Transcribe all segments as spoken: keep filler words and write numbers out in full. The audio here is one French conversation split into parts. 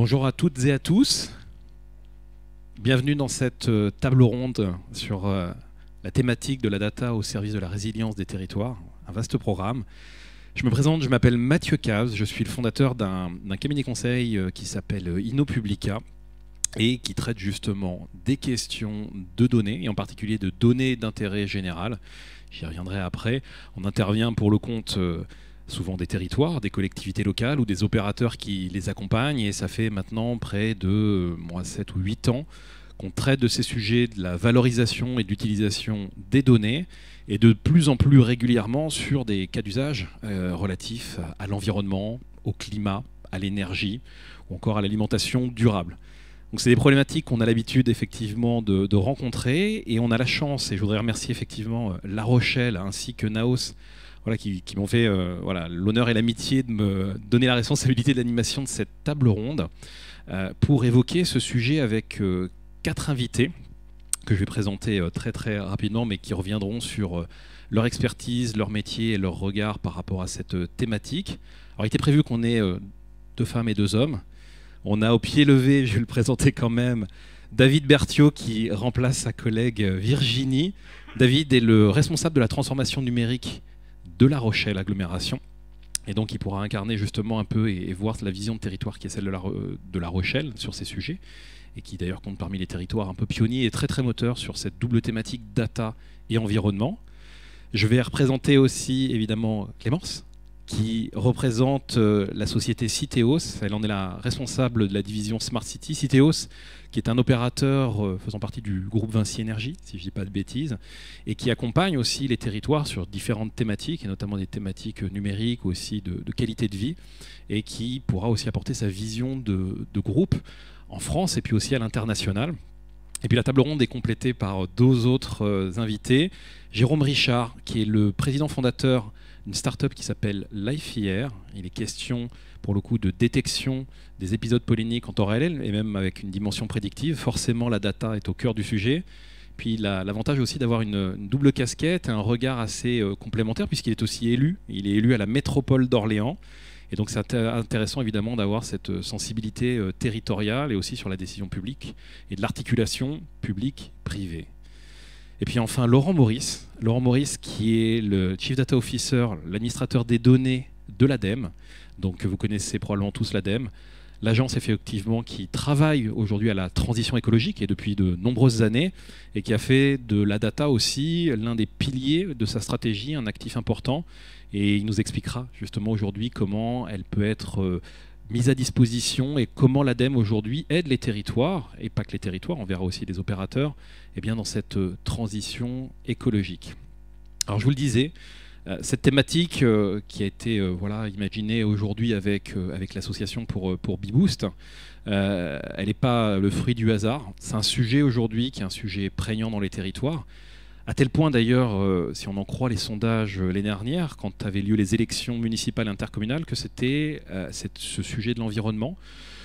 Bonjour à toutes et à tous. Bienvenue dans cette table ronde sur la thématique de la data au service de la résilience des territoires, un vaste programme. Je me présente, je m'appelle Mathieu Cavs, je suis le fondateur d'un cabinet conseil qui s'appelle InnoPublica et qui traite justement des questions de données, et en particulier de données d'intérêt général. J'y reviendrai après. On intervient pour le compte souvent des territoires, des collectivités locales ou des opérateurs qui les accompagnent, et ça fait maintenant près de moi, sept ou huit ans qu'on traite de ces sujets de la valorisation et de l'utilisation des données, et de plus en plus régulièrement sur des cas d'usage euh, relatifs à, à l'environnement, au climat, à l'énergie ou encore à l'alimentation durable. Donc c'est des problématiques qu'on a l'habitude effectivement de, de rencontrer, et on a la chance, et je voudrais remercier effectivement La Rochelle ainsi que Naos, voilà, qui, qui m'ont fait euh, voilà, l'honneur et l'amitié de me donner la responsabilité de l'animation de cette table ronde euh, pour évoquer ce sujet avec euh, quatre invités que je vais présenter euh, très très rapidement, mais qui reviendront sur euh, leur expertise, leur métier et leur regard par rapport à cette euh, thématique. Alors il était prévu qu'on ait euh, deux femmes et deux hommes. On a au pied levé, je vais le présenter quand même, David Berthiaud qui remplace sa collègue Virginie. David est le responsable de la transformation numérique de La Rochelle Agglomération, et donc il pourra incarner justement un peu et, et voir la vision de territoire qui est celle de la, de la Rochelle sur ces sujets, et qui d'ailleurs compte parmi les territoires un peu pionniers et très très moteurs sur cette double thématique data et environnement. Je vais représenter aussi évidemment Clémence, qui représente euh, la société Citeos. Elle en est la responsable de la division Smart City. Citeos, qui est un opérateur euh, faisant partie du groupe Vinci Énergie, si je ne dis pas de bêtises, et qui accompagne aussi les territoires sur différentes thématiques, et notamment des thématiques numériques ou aussi de, de qualité de vie, et qui pourra aussi apporter sa vision de, de groupe en France et puis aussi à l'international. Et puis la table ronde est complétée par deux autres euh, invités. Jérôme Richard, qui est le président fondateur une start-up qui s'appelle LifeIR. Il est question, pour le coup, de détection des épisodes polliniques en temps réel, et même avec une dimension prédictive. Forcément, la data est au cœur du sujet. Puis il a l'avantage aussi d'avoir une, une double casquette, un regard assez euh, complémentaire, puisqu'il est aussi élu. Il est élu à la métropole d'Orléans. Et donc c'est intéressant évidemment d'avoir cette sensibilité euh, territoriale et aussi sur la décision publique et de l'articulation publique-privée. Et puis enfin Laurent Maurice, Laurent Maurice qui est le Chief Data Officer, l'administrateur des données de l'ADEME. Donc vous connaissez probablement tous l'ADEME, l'agence effectivement qui travaille aujourd'hui à la transition écologique et depuis de nombreuses années, et qui a fait de la data aussi l'un des piliers de sa stratégie, un actif important. Et il nous expliquera justement aujourd'hui comment elle peut être euh, mise à disposition et comment l'ADEME aujourd'hui aide les territoires, et pas que les territoires, on verra aussi les opérateurs, eh bien dans cette euh, transition écologique. Alors je vous le disais, euh, cette thématique euh, qui a été euh, voilà, imaginée aujourd'hui avec, euh, avec l'association pour, euh, pour Beboost, euh, elle n'est pas le fruit du hasard. C'est un sujet aujourd'hui qui est un sujet prégnant dans les territoires. À tel point d'ailleurs, euh, si on en croit les sondages euh, l'année dernière, quand avaient lieu les élections municipales et intercommunales, que c'était euh, ce sujet de l'environnement,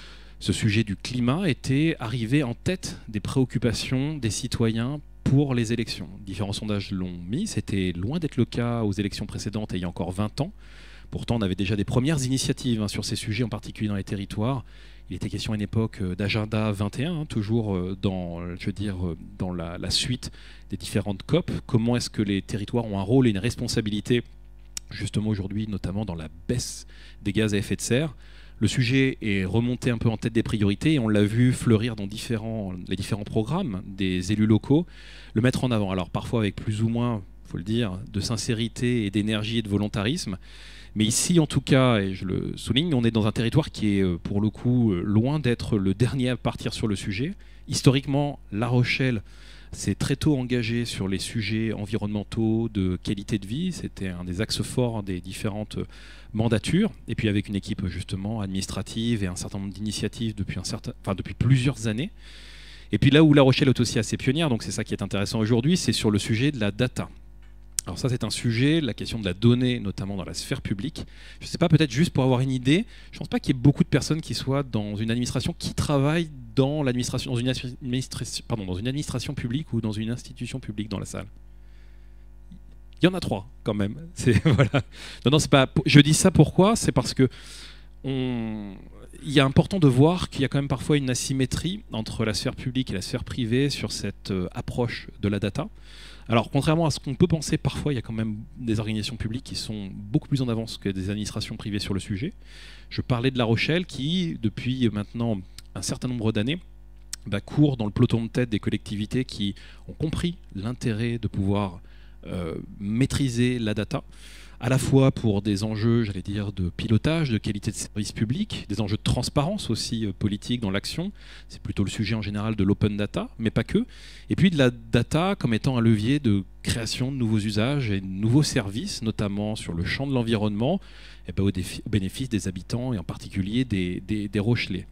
ce sujet du climat était arrivé en tête des préoccupations des citoyens pour les élections. Différents sondages l'ont mis, c'était loin d'être le cas aux élections précédentes et il y a encore vingt ans. Pourtant, on avait déjà des premières initiatives hein, sur ces sujets, en particulier dans les territoires. Il était question à une époque d'agenda vingt et un, hein, toujours dans, je veux dire, dans la, la suite des différentes C O P. Comment est-ce que les territoires ont un rôle et une responsabilité, justement aujourd'hui, notamment dans la baisse des gaz à effet de serre. Le sujet est remonté un peu en tête des priorités et on l'a vu fleurir dans différents, les différents programmes des élus locaux, le mettre en avant. Alors parfois avec plus ou moins, il faut le dire, de sincérité et d'énergie et de volontarisme. Mais ici, en tout cas, et je le souligne, on est dans un territoire qui est, pour le coup, loin d'être le dernier à partir sur le sujet. Historiquement, La Rochelle s'est très tôt engagée sur les sujets environnementaux, de qualité de vie. C'était un des axes forts des différentes mandatures. Et puis avec une équipe, justement, administrative et un certain nombre d'initiatives depuis, un certain, enfin, depuis plusieurs années. Et puis là où La Rochelle est aussi assez pionnière, donc c'est ça qui est intéressant aujourd'hui, c'est sur le sujet de la data. Alors ça, c'est un sujet, la question de la donnée, notamment dans la sphère publique. Je ne sais pas, peut-être juste pour avoir une idée, je ne pense pas qu'il y ait beaucoup de personnes qui soient dans une administration, qui travaillent dans, l'administration, dans, une administration, pardon, dans une administration publique ou dans une institution publique dans la salle. Il y en a trois, quand même. C'est, voilà. Non, non, c'est pas, je dis ça pourquoi? C'est parce que on... il est important de voir qu'il y a quand même parfois une asymétrie entre la sphère publique et la sphère privée sur cette euh, approche de la data. Alors, contrairement à ce qu'on peut penser, parfois, il y a quand même des organisations publiques qui sont beaucoup plus en avance que des administrations privées sur le sujet. Je parlais de La Rochelle qui, depuis maintenant un certain nombre d'années, bah, court dans le peloton de tête des collectivités qui ont compris l'intérêt de pouvoir euh, maîtriser la data, à la fois pour des enjeux, j'allais dire, de pilotage, de qualité de service public, des enjeux de transparence aussi euh, politique dans l'action. C'est plutôt le sujet en général de l'open data, mais pas que. Et puis de la data comme étant un levier de création de nouveaux usages et de nouveaux services, notamment sur le champ de l'environnement, et ben au, au bénéfice des habitants et en particulier des, des, des Rochelais.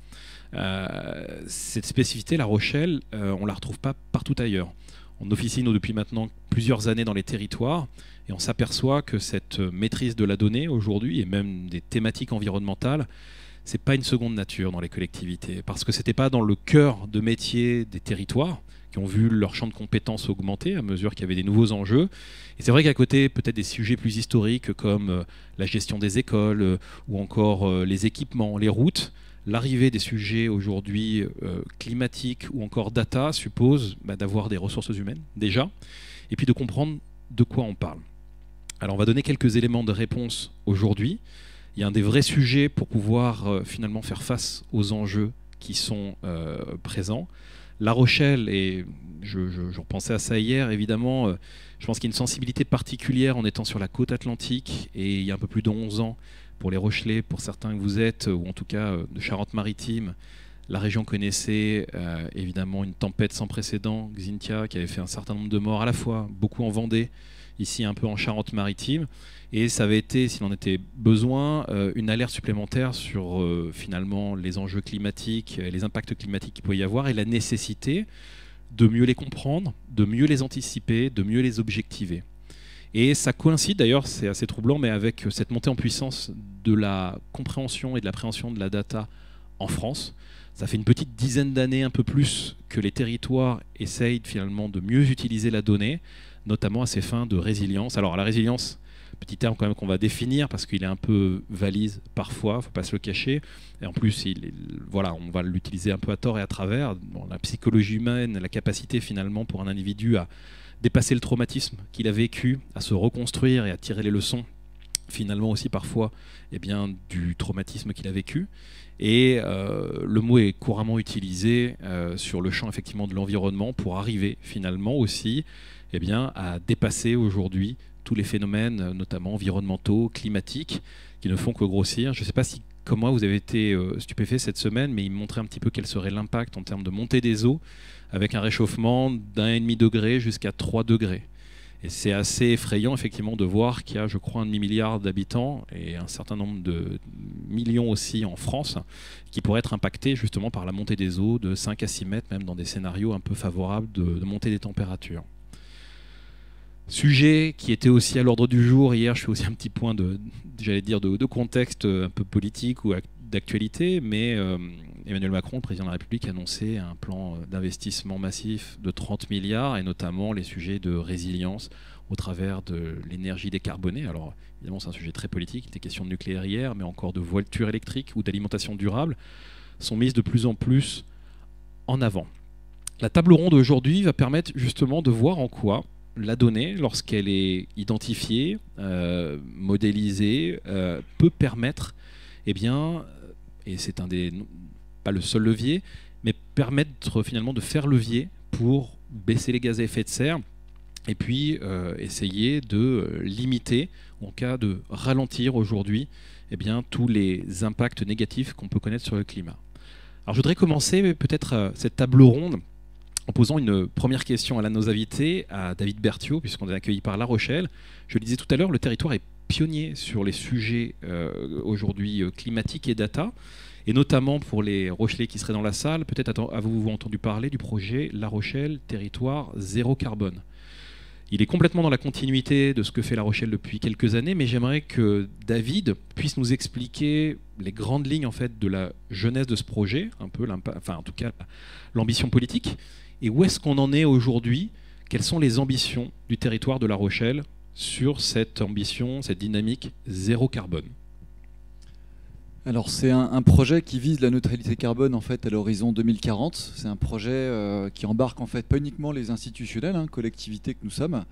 Euh, cette spécificité, La Rochelle, euh, on ne la retrouve pas partout ailleurs. On officie nous, depuis maintenant plusieurs années dans les territoires et on s'aperçoit que cette maîtrise de la donnée aujourd'hui et même des thématiques environnementales, ce n'est pas une seconde nature dans les collectivités parce que ce n'était pas dans le cœur de métier des territoires qui ont vu leur champ de compétences augmenter à mesure qu'il y avait des nouveaux enjeux. Et c'est vrai qu'à côté peut-être des sujets plus historiques comme la gestion des écoles ou encore les équipements, les routes, l'arrivée des sujets aujourd'hui euh, climatiques ou encore data suppose bah, d'avoir des ressources humaines déjà, et puis de comprendre de quoi on parle. Alors on va donner quelques éléments de réponse aujourd'hui. Il y a un des vrais sujets pour pouvoir euh, finalement faire face aux enjeux qui sont euh, présents. La Rochelle, et je, je, je repensais à ça hier, évidemment, euh, je pense qu'il y a une sensibilité particulière en étant sur la côte atlantique, et il y a un peu plus de onze ans, pour les Rochelais, pour certains que vous êtes, ou en tout cas de Charente-Maritime, la région connaissait euh, évidemment une tempête sans précédent, Xynthia, qui avait fait un certain nombre de morts, à la fois beaucoup en Vendée, ici un peu en Charente-Maritime, et ça avait été, s'il en était besoin, euh, une alerte supplémentaire sur euh, finalement les enjeux climatiques, les impacts climatiques qu'il pouvait y avoir, et la nécessité de mieux les comprendre, de mieux les anticiper, de mieux les objectiver. Et ça coïncide d'ailleurs, c'est assez troublant, mais avec cette montée en puissance de la compréhension et de l'appréhension de la data en France. Ça fait une petite dizaine d'années, un peu plus, que les territoires essayent finalement de mieux utiliser la donnée, notamment à ces fins de résilience. Alors la résilience, petit terme quand même qu'on va définir parce qu'il est un peu valise parfois, il ne faut pas se le cacher. Et en plus, il est, voilà, on va l'utiliser un peu à tort et à travers. Bon, la psychologie humaine, la capacité finalement pour un individu à dépasser le traumatisme qu'il a vécu, à se reconstruire et à tirer les leçons, finalement aussi parfois eh bien, du traumatisme qu'il a vécu. Et euh, le mot est couramment utilisé euh, sur le champ effectivement de l'environnement pour arriver finalement aussi eh bien, à dépasser aujourd'hui tous les phénomènes, notamment environnementaux, climatiques, qui ne font que grossir. Je ne sais pas si, comme moi, vous avez été euh, stupéfait cette semaine, mais il me montrait un petit peu quel serait l'impact en termes de montée des eaux, avec un réchauffement d'un et demi degré jusqu'à trois degrés. Et c'est assez effrayant, effectivement, de voir qu'il y a, je crois, un demi-milliard d'habitants et un certain nombre de millions aussi en France qui pourraient être impactés justement par la montée des eaux de cinq à six mètres, même dans des scénarios un peu favorables de, de montée des températures. Sujet qui était aussi à l'ordre du jour. Hier, je fais aussi un petit point de, j'allais dire, de, de contexte un peu politique ou d'actualité, mais euh, Emmanuel Macron, le président de la République, a annoncé un plan d'investissement massif de trente milliards, et notamment les sujets de résilience au travers de l'énergie décarbonée. Alors, évidemment, c'est un sujet très politique. Il était question de nucléaire hier, mais encore de voitures électriques ou d'alimentation durable sont mises de plus en plus en avant. La table ronde aujourd'hui va permettre justement de voir en quoi la donnée, lorsqu'elle est identifiée, euh, modélisée, euh, peut permettre, eh bien, et c'est un des, pas le seul levier, mais permettre finalement de faire levier pour baisser les gaz à effet de serre et puis euh, essayer de limiter, ou en cas de ralentir aujourd'hui, eh bien, tous les impacts négatifs qu'on peut connaître sur le climat. Alors je voudrais commencer peut-être euh, cette table ronde en posant une première question à l'un de nos invités, à David Berthiaud, puisqu'on est accueilli par La Rochelle. Je le disais tout à l'heure, le territoire est pionnier sur les sujets euh, aujourd'hui euh, climatiques et data, et notamment pour les Rochelais qui seraient dans la salle, peut-être avez-vous entendu parler du projet La Rochelle, territoire zéro carbone. Il est complètement dans la continuité de ce que fait La Rochelle depuis quelques années, mais j'aimerais que David puisse nous expliquer les grandes lignes en fait, de la jeunesse de ce projet, un peu, enfin en tout cas l'ambition politique, et où est-ce qu'on en est aujourd'hui? Quelles sont les ambitions du territoire de La Rochelle sur cette ambition, cette dynamique zéro carbone? Alors c'est un, un projet qui vise la neutralité carbone en fait à l'horizon deux mille quarante. C'est un projet euh, qui embarque en fait pas uniquement les institutionnels, hein, collectivités que nous sommes.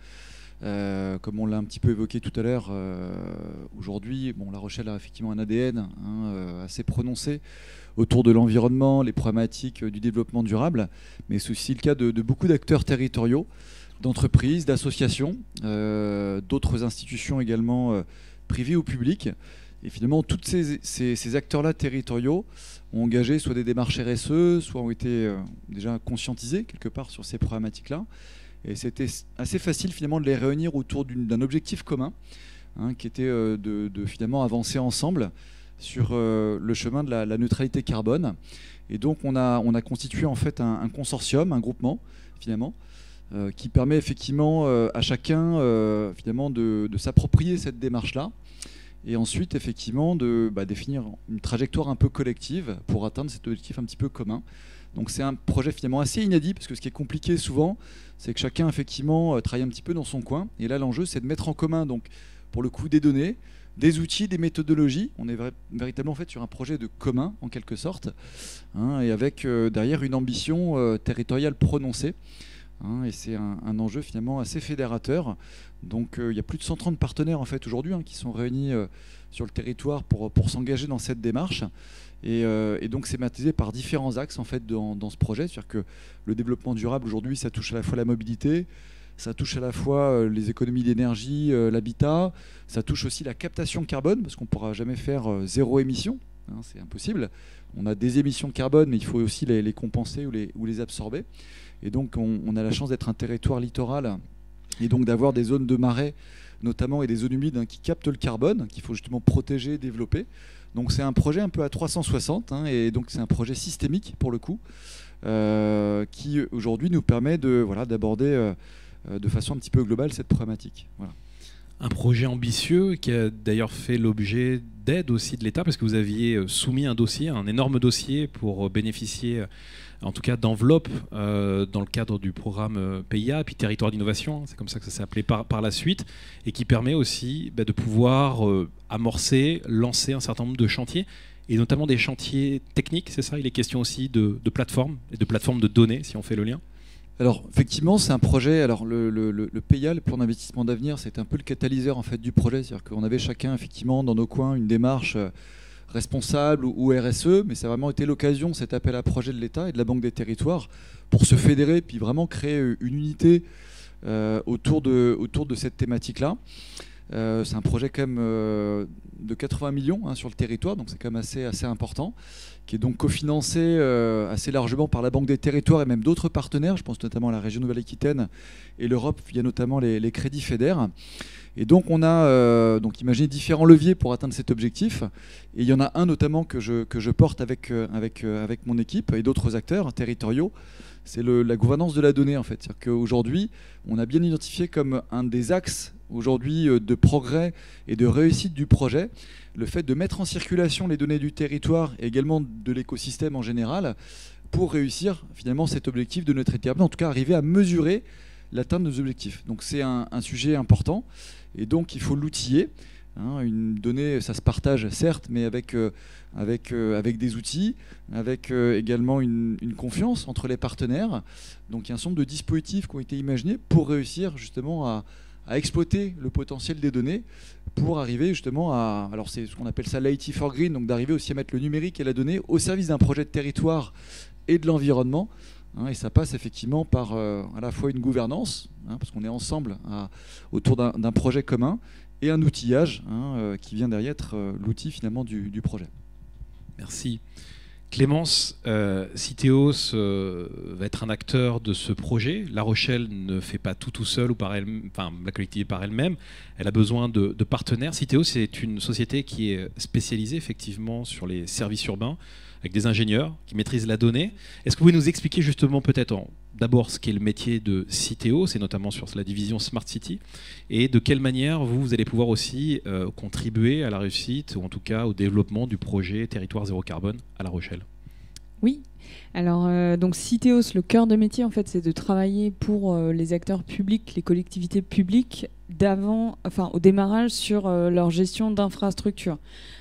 Euh, comme on l'a un petit peu évoqué tout à l'heure, euh, aujourd'hui, bon, La Rochelle a effectivement un A D N hein, euh, assez prononcé autour de l'environnement, les problématiques du développement durable, mais c'est aussi le cas de, de beaucoup d'acteurs territoriaux, d'entreprises, d'associations, euh, d'autres institutions également euh, privées ou publiques. Et finalement, tous ces, ces, ces acteurs-là territoriaux ont engagé soit des démarches R S E, soit ont été euh, déjà conscientisés quelque part sur ces problématiques-là. Et c'était assez facile finalement de les réunir autour d'un objectif commun, hein, qui était euh, de, de finalement avancer ensemble sur euh, le chemin de la, la neutralité carbone. Et donc on a, on a constitué en fait un, un consortium, un groupement finalement, euh, qui permet effectivement euh, à chacun euh, finalement de, de s'approprier cette démarche-là. Et ensuite, effectivement, de bah, définir une trajectoire un peu collective pour atteindre cet objectif un petit peu commun. Donc c'est un projet finalement assez inédit, parce que ce qui est compliqué souvent, c'est que chacun effectivement travaille un petit peu dans son coin. Et là, l'enjeu, c'est de mettre en commun, donc, pour le coup, des données, des outils, des méthodologies. On est vra véritablement en fait sur un projet de commun, en quelque sorte, hein, et avec euh, derrière une ambition euh, territoriale prononcée. Hein, et c'est un, un enjeu finalement assez fédérateur. Donc euh, il y a plus de cent trente partenaires en fait aujourd'hui hein, qui sont réunis euh, sur le territoire pour, pour s'engager dans cette démarche. Et, euh, et donc c'est matisé par différents axes en fait dans, dans ce projet. C'est-à-dire que le développement durable aujourd'hui, ça touche à la fois la mobilité, ça touche à la fois euh, les économies d'énergie, euh, l'habitat, ça touche aussi la captation de carbone, parce qu'on ne pourra jamais faire euh, zéro émission, hein, c'est impossible. On a des émissions de carbone, mais il faut aussi les, les compenser ou les, ou les absorber. Et donc on, on a la chance d'être un territoire littoral et donc d'avoir des zones de marais notamment et des zones humides hein, qui captent le carbone, qu'il faut justement protéger, développer. Donc c'est un projet un peu à trois cent soixante hein, et donc c'est un projet systémique pour le coup euh, qui aujourd'hui nous permet de, voilà, d'aborder euh, de façon un petit peu globale cette problématique. Voilà. Un projet ambitieux qui a d'ailleurs fait l'objet d'aide aussi de l'État, parce que vous aviez soumis un dossier, un énorme dossier pour bénéficier en tout cas d'enveloppes euh, dans le cadre du programme P I A, puis Territoire d'innovation, c'est comme ça que ça s'est appelé par, par la suite, et qui permet aussi bah, de pouvoir euh, amorcer, lancer un certain nombre de chantiers, et notamment des chantiers techniques, c'est ça? Il est question aussi de, de plateformes, et de plateformes de données, si on fait le lien. Alors effectivement, c'est un projet. Alors le, le, le P I A, le plan d'investissement d'avenir, c'est un peu le catalyseur en fait du projet. C'est-à-dire qu'on avait chacun effectivement dans nos coins une démarche responsable ou, ou R S E, mais ça a vraiment été l'occasion, cet appel à projet de l'État et de la Banque des Territoires, pour se fédérer puis vraiment créer une unité euh, autour de autour de cette thématique-là. Euh, c'est un projet quand même euh, de quatre-vingts millions hein, sur le territoire, donc c'est quand même assez, assez important, qui est donc cofinancé euh, assez largement par la Banque des Territoires et même d'autres partenaires, je pense notamment à la région Nouvelle-Aquitaine et l'Europe, il y a notamment les, les crédits FEDER. Et donc on a euh, donc imaginé différents leviers pour atteindre cet objectif, et il y en a un notamment que je, que je porte avec, euh, avec, euh, avec mon équipe et d'autres acteurs territoriaux, c'est la gouvernance de la donnée en fait. C'est-à-dire qu'aujourd'hui, on a bien identifié comme un des axes aujourd'hui de progrès et de réussite du projet, le fait de mettre en circulation les données du territoire et également de l'écosystème en général pour réussir finalement cet objectif de neutralité carbone, en tout cas arriver à mesurer l'atteinte de nos objectifs. Donc c'est un, un sujet important et donc il faut l'outiller. Hein, une donnée, ça se partage certes, mais avec, euh, avec, euh, avec des outils, avec euh, également une, une confiance entre les partenaires. Donc il y a un certain nombre de dispositifs qui ont été imaginés pour réussir justement à à exploiter le potentiel des données pour arriver justement à, alors c'est ce qu'on appelle ça l'I T for Green, donc d'arriver aussi à mettre le numérique et la donnée au service d'un projet de territoire et de l'environnement. Hein, et ça passe effectivement par euh, à la fois une gouvernance, hein, parce qu'on est ensemble à, autour d'un projet commun, et un outillage hein, euh, qui vient derrière être euh, l'outil finalement du, du projet. Merci. Clémence, euh, Citeos euh, va être un acteur de ce projet. La Rochelle ne fait pas tout tout seul ou par elle, enfin la collectivité par elle-même. Elle a besoin de, de partenaires. Citeos, c'est une société qui est spécialisée effectivement sur les services urbains, avec des ingénieurs qui maîtrisent la donnée. Est-ce que vous pouvez nous expliquer justement peut-être d'abord ce qu'est le métier de Citeos, et notamment sur la division Smart City, et de quelle manière vous, vous allez pouvoir aussi euh, contribuer à la réussite, ou en tout cas au développement du projet Territoire Zéro Carbone à La Rochelle? Oui, alors euh, donc Citeos, le cœur de métier en fait, c'est de travailler pour euh, les acteurs publics, les collectivités publiques, d'avant, enfin au démarrage sur euh, leur gestion d'infrastructures.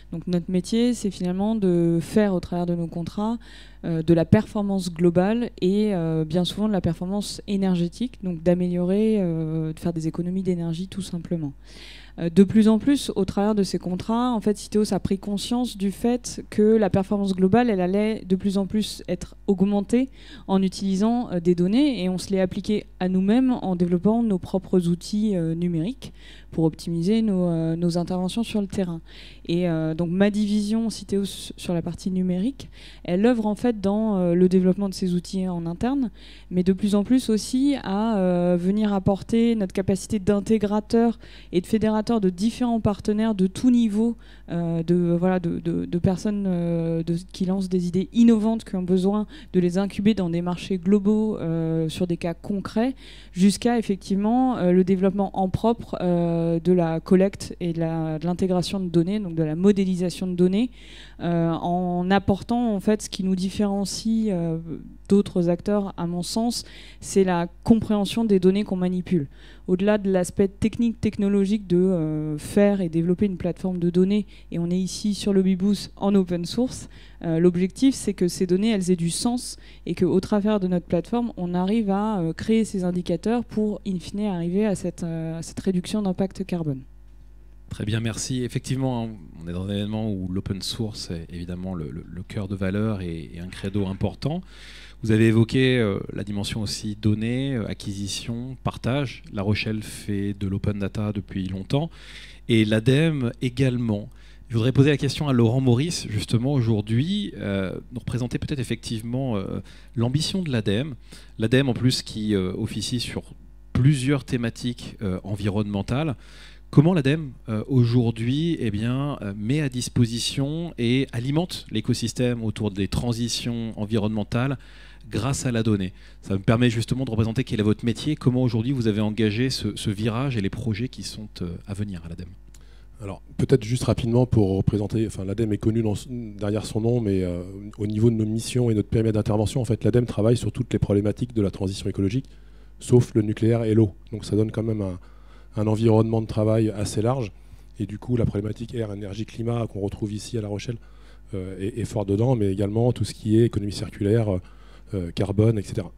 Donc notre métier, c'est finalement de faire au travers de nos contrats euh, de la performance globale et euh, bien souvent de la performance énergétique, donc d'améliorer, euh, de faire des économies d'énergie tout simplement. De plus en plus, au travers de ces contrats, en fait, Citeos a pris conscience du fait que la performance globale, elle allait de plus en plus être augmentée en utilisant euh, des données, et on se l'est appliqué à nous-mêmes en développant nos propres outils euh, numériques pour optimiser nos, euh, nos interventions sur le terrain. Et euh, donc ma division Citeos sur la partie numérique, elle œuvre en fait dans euh, le développement de ces outils en interne, mais de plus en plus aussi à euh, venir apporter notre capacité d'intégrateur et de fédérateur de différents partenaires de tout niveau, euh, de, voilà, de, de, de personnes euh, de, qui lancent des idées innovantes, qui ont besoin de les incuber dans des marchés globaux euh, sur des cas concrets, jusqu'à effectivement euh, le développement en propre euh, de la collecte et de l'intégration de, de données, donc de la modélisation de données, euh, en apportant en fait ce qui nous différencie euh, d'autres acteurs, à mon sens, c'est la compréhension des données qu'on manipule. Au-delà de l'aspect technique, technologique de euh, faire et développer une plateforme de données, et on est ici sur Lobbyboost en open source, euh, l'objectif c'est que ces données elles aient du sens et qu'au travers de notre plateforme, on arrive à euh, créer ces indicateurs pour, in fine, arriver à cette, euh, à cette réduction d'impact carbone. Très bien, merci. Effectivement, on est dans un événement où l'open source est évidemment le, le, le cœur de valeur et, et un credo important. Vous avez évoqué euh, la dimension aussi données, euh, acquisition, partage. La Rochelle fait de l'open data depuis longtemps et l'ADEME également. Je voudrais poser la question à Laurent Maurice, justement, aujourd'hui, euh, nous représenter peut-être effectivement euh, l'ambition de l'ADEME. L'ADEME, en plus, qui euh, officie sur plusieurs thématiques euh, environnementales. Comment l'ADEME, euh, aujourd'hui, eh bien, euh, met à disposition et alimente l'écosystème autour des transitions environnementales grâce à la donnée? Ça me permet justement de représenter quel est votre métier, comment aujourd'hui vous avez engagé ce, ce virage et les projets qui sont euh, à venir à l'ADEME. Alors, peut-être juste rapidement pour représenter, enfin l'ADEME est connu dans, derrière son nom, mais euh, au niveau de nos missions et notre périmètre d'intervention, en fait, l'ADEME travaille sur toutes les problématiques de la transition écologique, sauf le nucléaire et l'eau. Donc ça donne quand même un, un environnement de travail assez large. Et du coup, la problématique air, énergie, climat qu'on retrouve ici à La Rochelle euh, est, est fort dedans, mais également tout ce qui est économie circulaire, euh, carbone, et cetera.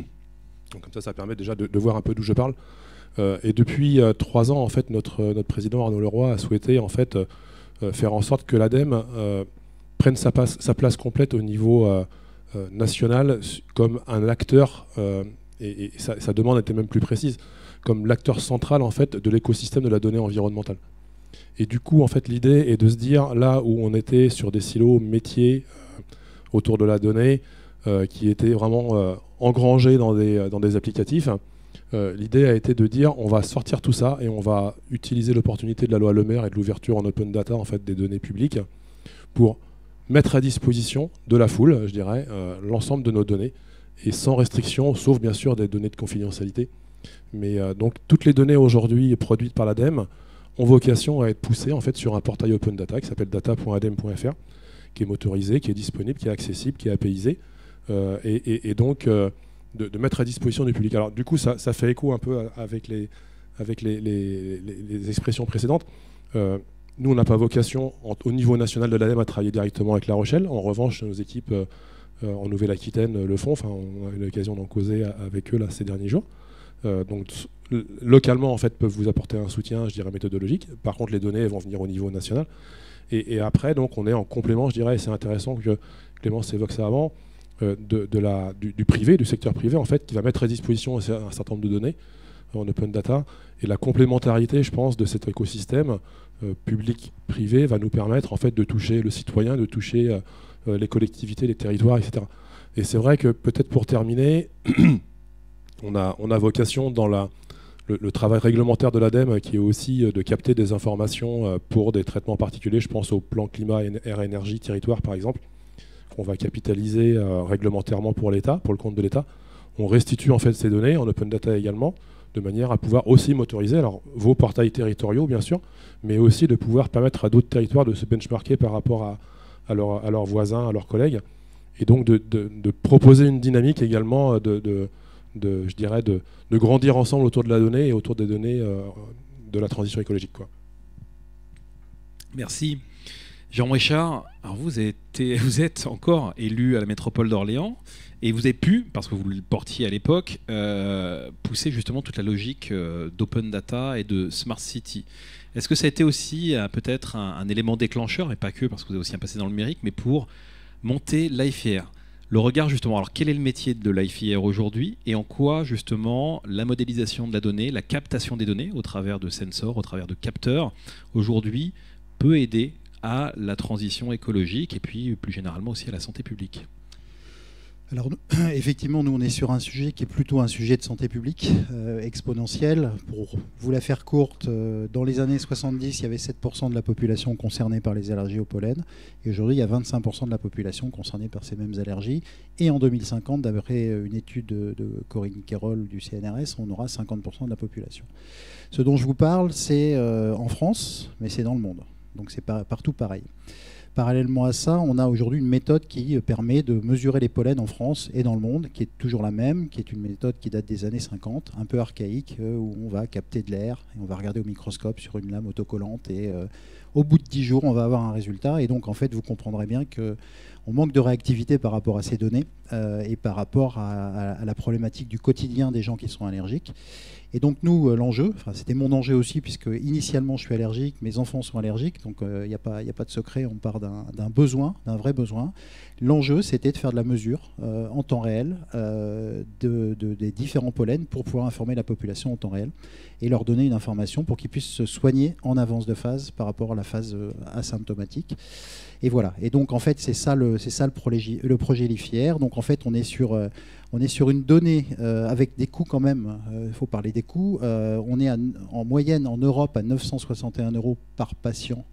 Donc comme ça, ça permet déjà de, de voir un peu d'où je parle. Euh, et depuis euh, trois ans, en fait, notre, notre président Arnaud Leroy a souhaité en fait, euh, faire en sorte que l'ADEME euh, prenne sa, passe, sa place complète au niveau euh, euh, national comme un acteur, euh, et, et sa, sa demande était même plus précise, comme l'acteur central en fait, de l'écosystème de la donnée environnementale. Et du coup, en fait, l'idée est de se dire, là où on était sur des silos métiers euh, autour de la donnée, euh, qui étaient vraiment euh, engrangés dans des, dans des applicatifs, Euh, l'idée a été de dire on va sortir tout ça et on va utiliser l'opportunité de la loi Le Maire et de l'ouverture en open data en fait, des données publiques pour mettre à disposition de la foule, je dirais, euh, l'ensemble de nos données et sans restriction, sauf bien sûr des données de confidentialité. Mais euh, donc toutes les données aujourd'hui produites par l'ADEME ont vocation à être poussées en fait, sur un portail open data qui s'appelle data point adem point f r, qui est motorisé, qui est disponible, qui est accessible, qui est apaisé. Euh, et, et, et donc... Euh, De, de mettre à disposition du public. Alors du coup, ça, ça fait écho un peu avec les, avec les, les, les, les expressions précédentes. Euh, nous, on n'a pas vocation, en, au niveau national de l'ADEME, à travailler directement avec La Rochelle. En revanche, nos équipes euh, en Nouvelle-Aquitaine le font. Enfin, on a eu l'occasion d'en causer avec eux là, ces derniers jours. Euh, donc, localement, en fait, peuvent vous apporter un soutien, je dirais, méthodologique. Par contre, les données vont venir au niveau national. Et, et après, donc, on est en complément, je dirais, et c'est intéressant que Clémence évoque ça avant, De, de la, du, du privé, du secteur privé en fait, qui va mettre à disposition un certain nombre de données en open data. Et la complémentarité, je pense, de cet écosystème euh, public-privé va nous permettre en fait de toucher le citoyen, de toucher euh, les collectivités, les territoires, et cetera. Et c'est vrai que peut-être pour terminer, on a, on a vocation dans la, le, le travail réglementaire de l'ADEME qui est aussi de capter des informations pour des traitements particuliers. Je pense au plan climat, air, énergie, territoire par exemple. On va capitaliser euh, réglementairement pour l'État, pour le compte de l'État. On restitue en fait ces données en open data également, de manière à pouvoir aussi motoriser alors, vos portails territoriaux, bien sûr, mais aussi de pouvoir permettre à d'autres territoires de se benchmarker par rapport à, à, leur, à leurs voisins, à leurs collègues, et donc de, de, de proposer une dynamique également de, de, de je dirais, de, de grandir ensemble autour de la donnée et autour des données euh, de la transition écologique, quoi. Merci. Jean Mouéchard, alors vous, avez été, vous êtes encore élu à la métropole d'Orléans et vous avez pu, parce que vous le portiez à l'époque, euh, pousser justement toute la logique euh, d'open data et de smart city. Est-ce que ça a été aussi euh, peut-être un, un élément déclencheur, et pas que parce que vous avez aussi un passé dans le numérique, mais pour monter l'I F I R? Le regard justement, alors quel est le métier de l'I F I R aujourd'hui et en quoi justement la modélisation de la donnée, la captation des données au travers de sensors, au travers de capteurs, aujourd'hui peut aider à la transition écologique et puis plus généralement aussi à la santé publique? Alors effectivement, nous on est sur un sujet qui est plutôt un sujet de santé publique euh, exponentiel. Pour vous la faire courte, euh, dans les années soixante-dix, il y avait sept pour cent de la population concernée par les allergies au pollen. Et aujourd'hui, il y a vingt-cinq pour cent de la population concernée par ces mêmes allergies. Et en deux mille cinquante, d'après une étude de, de Corinne Quérol du C N R S, on aura cinquante pour cent de la population. Ce dont je vous parle, c'est euh, en France, mais c'est dans le monde. Donc c'est pas partout pareil. Parallèlement à ça, on a aujourd'hui une méthode qui permet de mesurer les pollens en France et dans le monde, qui est toujours la même, qui est une méthode qui date des années cinquante, un peu archaïque, où on va capter de l'air et on va regarder au microscope sur une lame autocollante et euh, au bout de dix jours, on va avoir un résultat. Et donc, en fait, vous comprendrez bien qu'on manque de réactivité par rapport à ces données euh, et par rapport à, à, à la problématique du quotidien des gens qui sont allergiques. Et donc nous, euh, l'enjeu, enfin, c'était mon enjeu aussi, puisque initialement je suis allergique, mes enfants sont allergiques, donc il euh, n'y a pas, y a pas de secret, on part d'un besoin, d'un vrai besoin. L'enjeu, c'était de faire de la mesure euh, en temps réel euh, de, de, des différents pollens pour pouvoir informer la population en temps réel et leur donner une information pour qu'ils puissent se soigner en avance de phase par rapport à la phase euh, asymptomatique. Et voilà. Et donc en fait, c'est ça le, c'est ça le projet, le projet L I F I R. Donc en fait, on est sur, euh, on est sur une donnée euh, avec des coûts quand même. Il euh, faut parler des coûts. Euh, on est à, en moyenne en Europe à neuf cent soixante et un euros par patient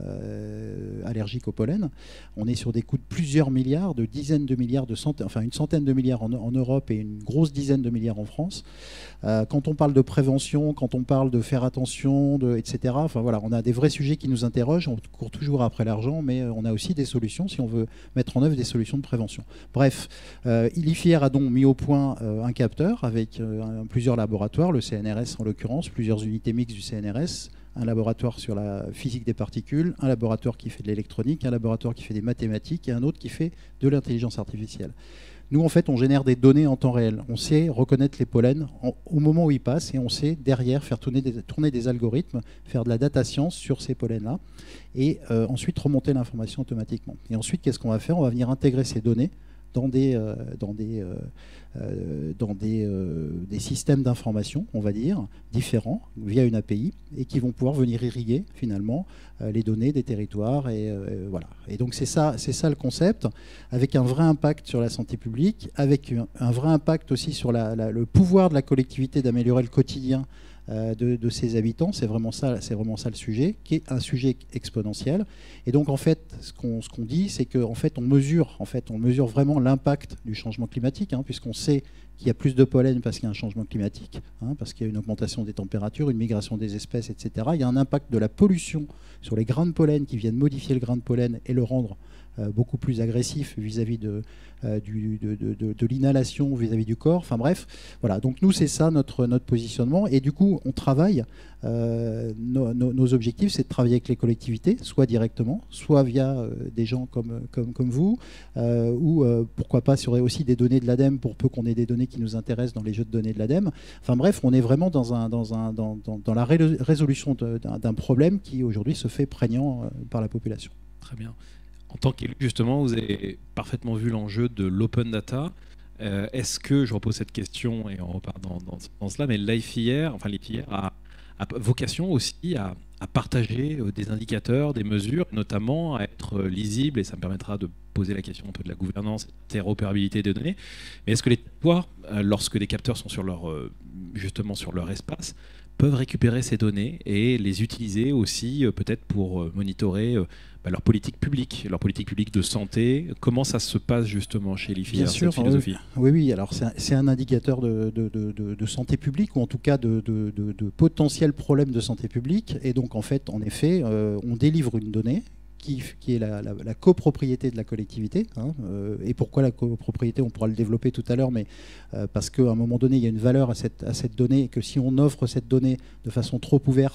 euh, allergique au pollen. On est sur des coûts de plusieurs milliards, de dizaines de milliards, de centaines, enfin une centaine de milliards en, en Europe et une grosse dizaine de milliards en France. Euh, quand on parle de prévention, quand on parle de faire attention, de, et cetera. Enfin voilà, on a des vrais sujets qui nous interrogent. On court toujours après l'argent, mais on a aussi des solutions si on veut mettre en œuvre des solutions de prévention. Bref, euh, L I F I R a donc mis au point euh, un capteur avec euh, plusieurs laboratoires, le C N R S en l'occurrence, plusieurs unités mixtes du C N R S, un laboratoire sur la physique des particules, un laboratoire qui fait de l'électronique, un laboratoire qui fait des mathématiques et un autre qui fait de l'intelligence artificielle. Nous, en fait, on génère des données en temps réel. On sait reconnaître les pollens en, au moment où ils passent et on sait derrière faire tourner des, tourner des algorithmes, faire de la data science sur ces pollens-là et euh, ensuite remonter l'information automatiquement. Et ensuite, qu'est-ce qu'on va faire? On va venir intégrer ces données dans des, euh, dans des, euh, euh, dans des, euh, des systèmes d'information, on va dire, différents, via une A P I, et qui vont pouvoir venir irriguer, finalement, euh, les données des territoires. Et, euh, voilà. Et donc, c'est ça, c'est ça le concept, avec un vrai impact sur la santé publique, avec un, un vrai impact aussi sur la, la, le pouvoir de la collectivité d'améliorer le quotidien De, de ses habitants. C'est vraiment ça, c'est vraiment ça le sujet, qui est un sujet exponentiel. Et donc en fait, ce qu'on ce qu'on dit, c'est qu'en fait on mesure, en fait on mesure vraiment l'impact du changement climatique, hein, puisqu'on sait qu'il y a plus de pollen parce qu'il y a un changement climatique, hein, parce qu'il y a une augmentation des températures, une migration des espèces, et cetera. Il y a un impact de la pollution sur les grains de pollen qui viennent modifier le grain de pollen et le rendre euh, beaucoup plus agressif vis-à-vis de, euh, du, de, de, de, de l'inhalation vis-à-vis du corps. Enfin bref, voilà. Donc nous, c'est ça notre, notre positionnement. Et du coup, on travaille. Euh, nos, nos, nos objectifs, c'est de travailler avec les collectivités, soit directement, soit via euh, des gens comme, comme, comme vous, euh, ou euh, pourquoi pas sur aussi des données de l'ADEME, pour peu qu'on ait des données qui nous intéressent dans les jeux de données de l'ADEME. Enfin bref, on est vraiment dans, un, dans, un, dans, dans, dans la ré résolution d'un problème qui aujourd'hui se fait prégnant euh, par la population. Très bien. En tant qu'élu, justement, vous avez parfaitement vu l'enjeu de l'open data. Euh, Est-ce que, je repose cette question et on repart dans, dans, dans cela, mais l'I F I R, enfin l'I F I R a, a vocation aussi à, à partager des indicateurs, des mesures, notamment à être lisible, et ça me permettra de poser la question un peu de la gouvernance, interopérabilité des données. Mais est-ce que les territoires, lorsque des capteurs sont sur leur, justement sur leur espace, peuvent récupérer ces données et les utiliser aussi peut-être pour monitorer bah, leur politique publique, leur politique publique de santé? Comment ça se passe justement chez l'I F I R, Bien sûr, cette philosophie? oui, oui. Alors c'est un, un indicateur de, de, de, de, de santé publique, ou en tout cas de, de, de, de potentiels problèmes de santé publique. Et donc en fait, en effet, euh, on délivre une donnée Qui, qui est la, la, la copropriété de la collectivité. Hein, euh, et pourquoi la copropriété? On pourra le développer tout à l'heure, mais euh, parce qu'à un moment donné, il y a une valeur à cette, à cette donnée, et que si on offre cette donnée de façon trop ouverte,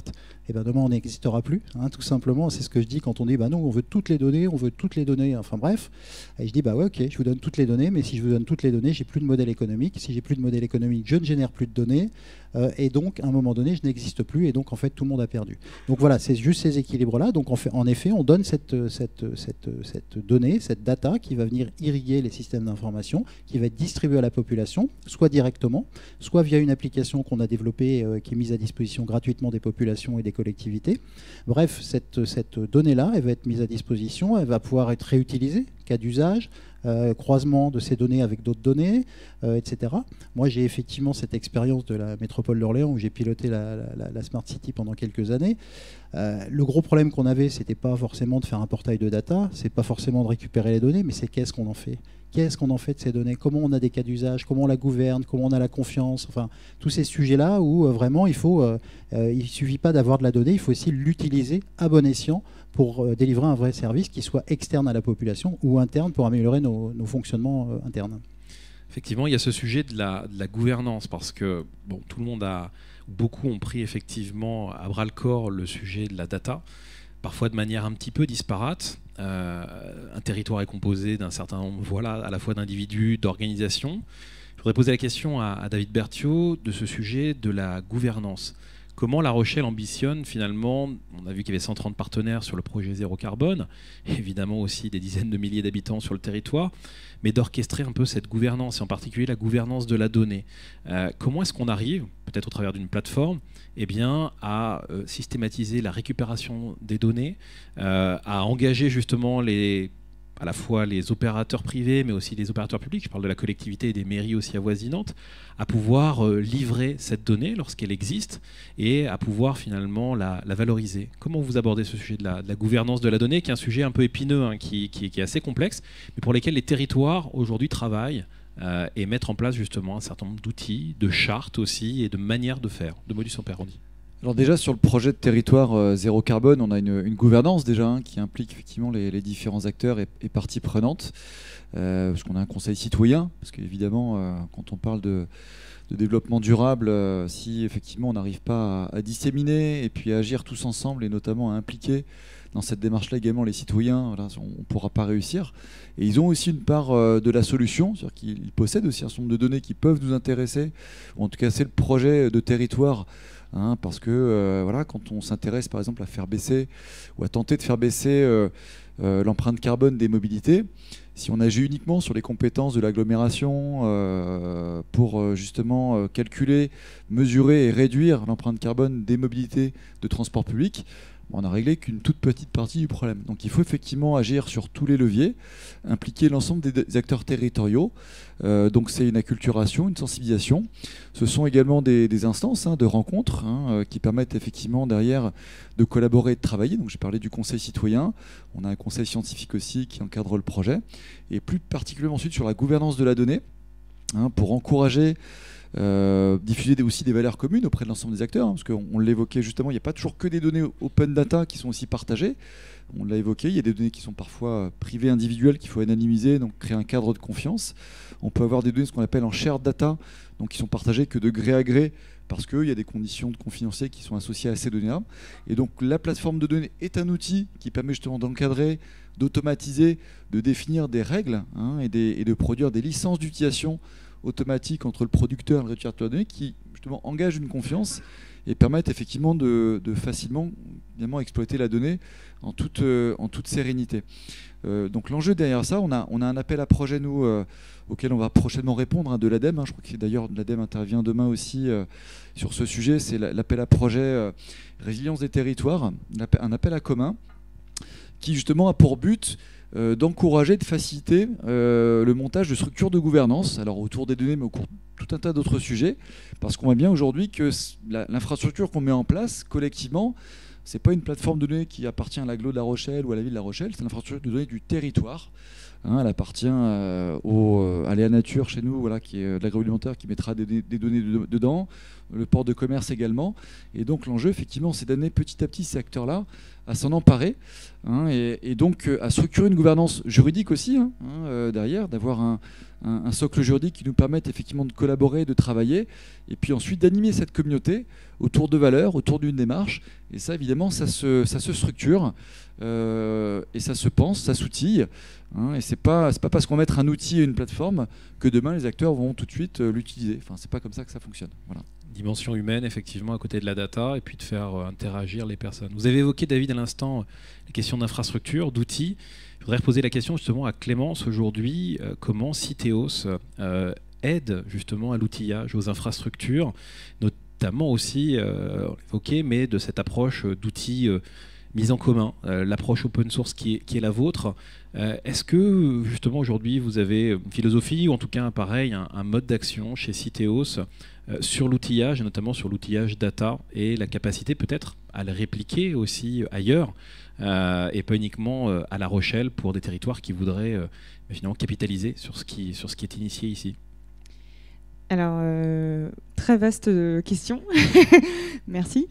et ben demain on n'existera plus, hein, tout simplement. C'est ce que je dis quand on dit bah non, on veut toutes les données, on veut toutes les données, enfin bref. Et je dis bah ouais, ok, je vous donne toutes les données, mais si je vous donne toutes les données, j'ai plus de modèle économique. Si j'ai plus de modèle économique, je ne génère plus de données, euh, et donc à un moment donné, je n'existe plus, et donc en fait tout le monde a perdu. Donc voilà, c'est juste ces équilibres-là. Donc en, fait, en effet, on donne cette, cette, cette, cette donnée, cette data qui va venir irriguer les systèmes d'information, qui va être distribuée à la population, soit directement, soit via une application qu'on a développée, euh, qui est mise à disposition gratuitement des populations et des collectivités. Bref, cette, cette donnée-là, elle va être mise à disposition, elle va pouvoir être réutilisée, cas d'usage, euh, croisement de ces données avec d'autres données, euh, et cetera. Moi, j'ai effectivement cette expérience de la métropole d'Orléans où j'ai piloté la, la, la Smart City pendant quelques années. Euh, le gros problème qu'on avait, c'était pas forcément de faire un portail de data, c'est pas forcément de récupérer les données, mais c'est qu'est-ce qu'on en fait. Qu'est-ce qu'on en fait de ces données? Comment on a des cas d'usage? Comment on la gouverne? Comment on a la confiance? Enfin, tous ces sujets-là où euh, vraiment il faut, euh, euh, il suffit pas d'avoir de la donnée, il faut aussi l'utiliser à bon escient pour euh, délivrer un vrai service qui soit externe à la population ou interne pour améliorer nos, nos fonctionnements euh, internes. Effectivement, il y a ce sujet de la, de la gouvernance parce que bon, tout le monde a, beaucoup ont pris effectivement à bras le corps le sujet de la data, parfois de manière un petit peu disparate. Euh, un territoire est composé d'un certain nombre, voilà, à la fois d'individus, d'organisations. Je voudrais poser la question à, à David Berthiaud de ce sujet de la gouvernance. Comment La Rochelle ambitionne finalement, on a vu qu'il y avait cent trente partenaires sur le projet Zéro Carbone, évidemment aussi des dizaines de milliers d'habitants sur le territoire, mais d'orchestrer un peu cette gouvernance, et en particulier la gouvernance de la donnée. Euh, comment est-ce qu'on arrive, peut-être au travers d'une plateforme, eh bien, à euh, systématiser la récupération des données, euh, à engager justement les... à la fois les opérateurs privés, mais aussi les opérateurs publics, je parle de la collectivité et des mairies aussi avoisinantes, à pouvoir euh, livrer cette donnée lorsqu'elle existe et à pouvoir finalement la, la valoriser. Comment vous abordez ce sujet de la, de la gouvernance de la donnée, qui est un sujet un peu épineux, hein, qui, qui, qui est assez complexe, mais pour lesquels les territoires aujourd'hui travaillent euh, et mettent en place justement un certain nombre d'outils, de chartes aussi et de manières de faire, de modus operandi. Alors déjà sur le projet de territoire euh, zéro carbone, on a une, une gouvernance déjà hein, qui implique effectivement les, les différents acteurs et, et parties prenantes, euh, parce qu'on a un conseil citoyen, parce qu'évidemment euh, quand on parle de, de développement durable, euh, si effectivement on n'arrive pas à, à disséminer et puis à agir tous ensemble et notamment à impliquer dans cette démarche-là également les citoyens, voilà, on ne pourra pas réussir. Et ils ont aussi une part euh, de la solution, c'est-à-dire qu'ils possèdent aussi un certain nombre de données qui peuvent nous intéresser, ou en tout cas c'est le projet de territoire. Hein, parce que euh, voilà, quand on s'intéresse par exemple à faire baisser ou à tenter de faire baisser euh, euh, l'empreinte carbone des mobilités, si on agit uniquement sur les compétences de l'agglomération euh, pour euh, justement euh, calculer, mesurer et réduire l'empreinte carbone des mobilités de transport public, on n'a réglé qu'une toute petite partie du problème. Donc il faut effectivement agir sur tous les leviers, impliquer l'ensemble des acteurs territoriaux. Euh, donc c'est une acculturation, une sensibilisation. Ce sont également des, des instances hein, de rencontres hein, euh, qui permettent effectivement derrière de collaborer et de travailler. Donc j'ai parlé du conseil citoyen, on a un conseil scientifique aussi qui encadre le projet, et plus particulièrement ensuite sur la gouvernance de la donnée, hein, pour encourager Euh, diffuser des, aussi des valeurs communes auprès de l'ensemble des acteurs, hein, parce qu'on on l'évoquait justement, il n'y a pas toujours que des données open data qui sont aussi partagées. On l'a évoqué, il y a des données qui sont parfois privées, individuelles, qu'il faut anonymiser, donc créer un cadre de confiance. On peut avoir des données, ce qu'on appelle en shared data, donc qui sont partagées que de gré à gré, parce qu'il y a des conditions de confidentialité qui sont associées à ces données-là. Et donc la plateforme de données est un outil qui permet justement d'encadrer, d'automatiser, de définir des règles hein, et, des, et de produire des licences d'utilisation automatique entre le producteur et le récupérateur de données qui justement engage une confiance et permettent effectivement de, de facilement évidemment, exploiter la donnée en toute, euh, en toute sérénité. Euh, donc l'enjeu derrière ça, on a, on a un appel à projet nous euh, auquel on va prochainement répondre hein, de l'ADEME. Hein, je crois que d'ailleurs l'ADEME intervient demain aussi euh, sur ce sujet. C'est l'appel à projet euh, Résilience des territoires, un appel à commun qui justement a pour but Euh, d'encourager, de faciliter euh, le montage de structures de gouvernance, alors autour des données, mais au cours de tout un tas d'autres sujets, parce qu'on voit bien aujourd'hui que l'infrastructure qu'on met en place collectivement, c'est pas une plateforme de données qui appartient à l'agglo de La Rochelle ou à la ville de La Rochelle, c'est l'infrastructure de données du territoire, Hein, elle appartient euh, au, euh, à Léa Nature chez nous, voilà, qui est de l'agroalimentaire, qui mettra des, des données de, dedans, le port de commerce également. Et donc l'enjeu, effectivement, c'est d'amener petit à petit ces acteurs-là à s'en emparer, hein, et, et donc euh, à structurer une gouvernance juridique aussi, hein, hein, euh, derrière, d'avoir un, un, un socle juridique qui nous permette effectivement de collaborer, de travailler, et puis ensuite d'animer cette communauté autour de valeurs, autour d'une démarche. Et ça, évidemment, ça se, ça se structure, euh, et ça se pense, ça s'outille. Hein, et c'est pas, c'est pas parce qu'on met un outil et une plateforme que demain les acteurs vont tout de suite euh, l'utiliser. Enfin, c'est pas comme ça que ça fonctionne. Voilà. Dimension humaine, effectivement, à côté de la data, et puis de faire euh, interagir les personnes. Vous avez évoqué, David, à l'instant, euh, les questions d'infrastructure, d'outils. Je voudrais reposer la question justement à Clémence aujourd'hui. Euh, comment Citeos euh, aide justement à l'outillage, aux infrastructures, notamment aussi, euh, on l'évoquait, mais de cette approche d'outils euh, mise en commun, euh, l'approche open source qui est, qui est la vôtre. Euh, Est-ce que justement aujourd'hui vous avez une philosophie ou en tout cas un pareil, un, un mode d'action chez Citeos euh, sur l'outillage, et notamment sur l'outillage data et la capacité peut-être à le répliquer aussi ailleurs euh, et pas uniquement euh, à La Rochelle pour des territoires qui voudraient euh, finalement capitaliser sur ce qui, sur ce qui est initié ici? Alors, euh, très vaste question. Merci.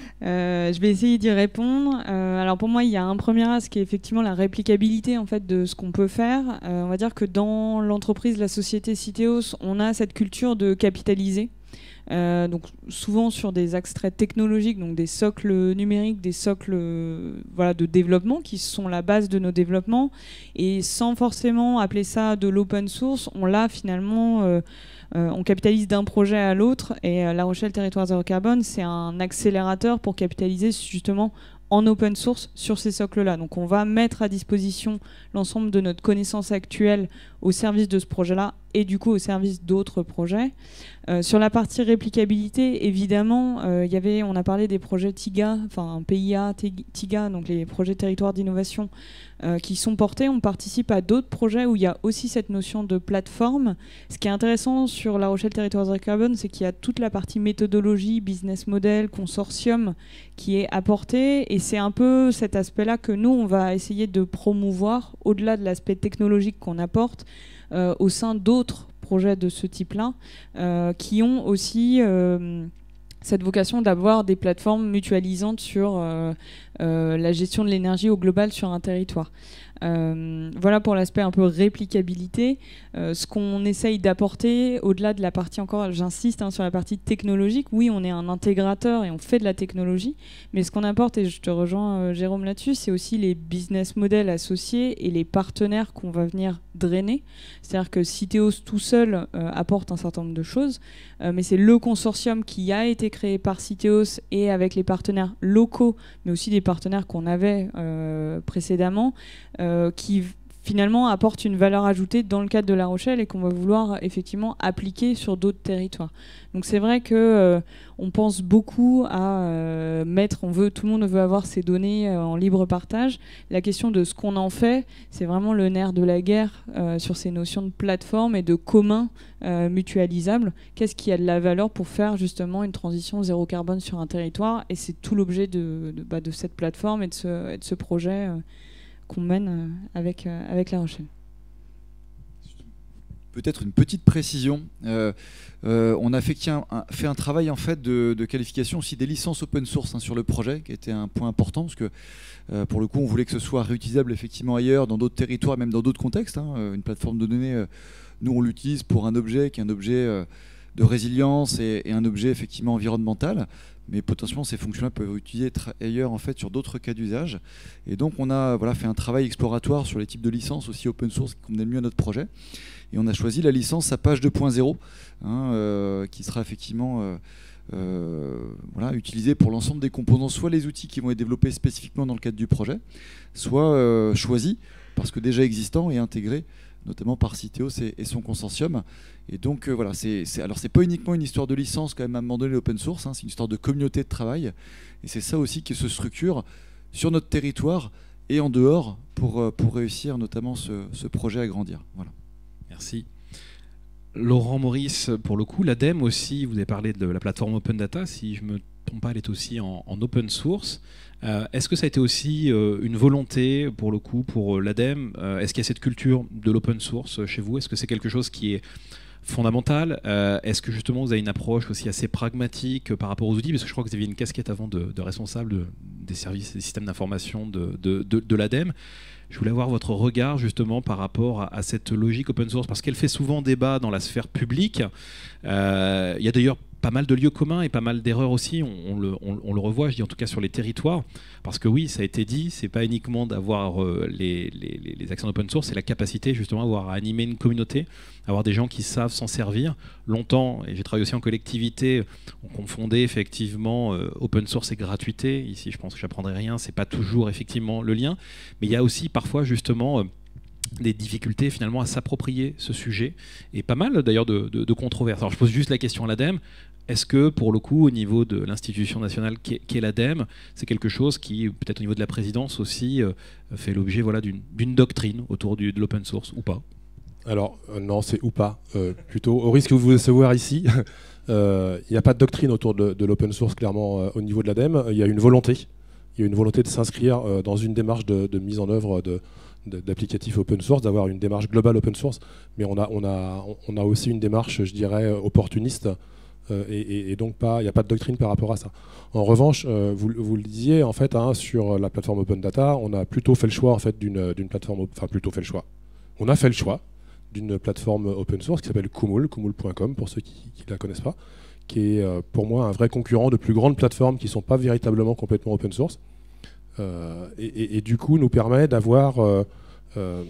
Euh, je vais essayer d'y répondre. Euh, alors pour moi, il y a un premier axe qui est effectivement la réplicabilité en fait, de ce qu'on peut faire. Euh, on va dire que dans l'entreprise, la société Citeos, on a cette culture de capitaliser. Euh, donc souvent sur des axes très technologiques, donc des socles numériques, des socles euh, voilà, de développement qui sont la base de nos développements. Et sans forcément appeler ça de l'open source, on l'a finalement... Euh, Euh, on capitalise d'un projet à l'autre, et euh, La Rochelle Territoire Zéro Carbone, c'est un accélérateur pour capitaliser justement en open source sur ces socles-là. Donc on va mettre à disposition l'ensemble de notre connaissance actuelle au service de ce projet-là et du coup au service d'autres projets. Euh, sur la partie réplicabilité, évidemment, euh, y avait, on a parlé des projets TIGA, enfin P I A, TIGA, donc les projets territoires d'innovation euh, qui sont portés. On participe à d'autres projets où il y a aussi cette notion de plateforme. Ce qui est intéressant sur La Rochelle Territoire Zéro Carbone, c'est qu'il y a toute la partie méthodologie, business model, consortium qui est apportée, et c'est un peu cet aspect-là que nous, on va essayer de promouvoir au-delà de l'aspect technologique qu'on apporte euh, au sein d'autres projets de ce type-là, euh, qui ont aussi euh, cette vocation d'avoir des plateformes mutualisantes sur euh, euh, la gestion de l'énergie au global sur un territoire. Euh, voilà pour l'aspect un peu réplicabilité. Euh, ce qu'on essaye d'apporter, au-delà de la partie, encore j'insiste hein, sur la partie technologique, oui on est un intégrateur et on fait de la technologie, mais ce qu'on apporte, et je te rejoins euh, Jérôme là-dessus, c'est aussi les business models associés et les partenaires qu'on va venir drainer. C'est-à-dire que Citeos tout seul euh, apporte un certain nombre de choses, euh, mais c'est le consortium qui a été créé par Citeos et avec les partenaires locaux, mais aussi des partenaires qu'on avait euh, précédemment, euh, qui finalement apporte une valeur ajoutée dans le cadre de La Rochelle et qu'on va vouloir effectivement appliquer sur d'autres territoires. Donc c'est vrai que euh, on pense beaucoup à euh, mettre, on veut, tout le monde veut avoir ses données euh, en libre partage. La question de ce qu'on en fait, c'est vraiment le nerf de la guerre euh, sur ces notions de plateforme et de commun euh, mutualisable. Qu'est-ce qui a de la valeur pour faire justement une transition zéro carbone sur un territoire? Et c'est tout l'objet de, de, bah, de cette plateforme et de ce, et de ce projet euh, qu'on mène avec, avec La Rochelle. Peut-être une petite précision. Euh, euh, on a fait un, un, fait un travail en fait de, de qualification aussi des licences open source hein, sur le projet, qui était un point important parce que euh, pour le coup, on voulait que ce soit réutilisable effectivement ailleurs, dans d'autres territoires, même dans d'autres contextes. Hein. Une plateforme de données, euh, nous on l'utilise pour un objet qui est un objet euh, de résilience et, et un objet effectivement environnemental. Mais potentiellement ces fonctions-là peuvent être utilisées ailleurs en fait sur d'autres cas d'usage. Et donc on a voilà, fait un travail exploratoire sur les types de licences aussi open source qui convenaient le mieux à notre projet. Et on a choisi la licence Apache deux point zéro, hein, euh, qui sera effectivement euh, euh, voilà, utilisée pour l'ensemble des composants, soit les outils qui vont être développés spécifiquement dans le cadre du projet, soit euh, choisis parce que déjà existants et intégrés notamment par Citeos et, et son consortium. Et donc euh, voilà, c'est, c'est, alors c'est pas uniquement une histoire de licence quand même à un moment donné l'open source, hein, c'est une histoire de communauté de travail, et c'est ça aussi qui se structure sur notre territoire et en dehors pour, pour réussir notamment ce, ce projet à grandir. Voilà. Merci. Laurent Maurice, pour le coup, l'ADEME aussi, vous avez parlé de la plateforme Open Data, si je me Pompal est aussi en, en open source. Euh, est-ce que ça a été aussi euh, une volonté, pour le coup, pour euh, l'ADEME euh, Est-ce qu'il y a cette culture de l'open source chez vous? Est-ce que c'est quelque chose qui est fondamental? euh, Est-ce que justement vous avez une approche aussi assez pragmatique par rapport aux outils? Parce que je crois que vous aviez une casquette avant de, de responsable de, des services et des systèmes d'information de, de, de, de l'ADEME. Je voulais avoir votre regard justement par rapport à, à cette logique open source, parce qu'elle fait souvent débat dans la sphère publique. Euh, il y a d'ailleurs pas mal de lieux communs et pas mal d'erreurs aussi, on, on, le, on, on le revoit, je dis en tout cas sur les territoires, parce que oui, ça a été dit, c'est pas uniquement d'avoir euh, les, les, les actions d'open source, c'est la capacité justement d'avoir à animer une communauté, avoir des gens qui savent s'en servir. Longtemps, et j'ai travaillé aussi en collectivité, on confondait effectivement euh, open source et gratuité. Ici, je pense que j'apprendrai rien, c'est pas toujours effectivement le lien, mais il y a aussi parfois justement... Euh, des difficultés finalement à s'approprier ce sujet, et pas mal d'ailleurs de, de, de controverses. Alors je pose juste la question à l'ADEME, est-ce que pour le coup au niveau de l'institution nationale qu'est, qu'est l'ADEME, c'est quelque chose qui peut-être au niveau de la présidence aussi euh, fait l'objet voilà, d'une, d'une doctrine autour du, de l'open source ou pas? Alors euh, non, c'est ou pas, euh, plutôt au risque de vous décevoir ici, il euh, n'y a pas de doctrine autour de, de l'open source clairement euh, au niveau de l'ADEME, il y a une volonté, il y a une volonté de s'inscrire euh, dans une démarche de, de mise en œuvre de d'applicatifs open source, d'avoir une démarche globale open source, mais on a, on a, on a aussi une démarche, je dirais, opportuniste, euh, et, et, et donc pas, il n'y a pas de doctrine par rapport à ça. En revanche, euh, vous, vous le disiez, en fait, hein, sur la plateforme Open Data, on a plutôt fait le choix en fait, d'une, d'une plateforme, enfin plutôt fait le choix, on a fait le choix d'une plateforme open source qui s'appelle Kumul, kumul point com, pour ceux qui ne la connaissent pas, qui est euh, pour moi un vrai concurrent de plus grandes plateformes qui ne sont pas véritablement complètement open source. Euh, et, et, et du coup nous permet d'avoir euh, euh,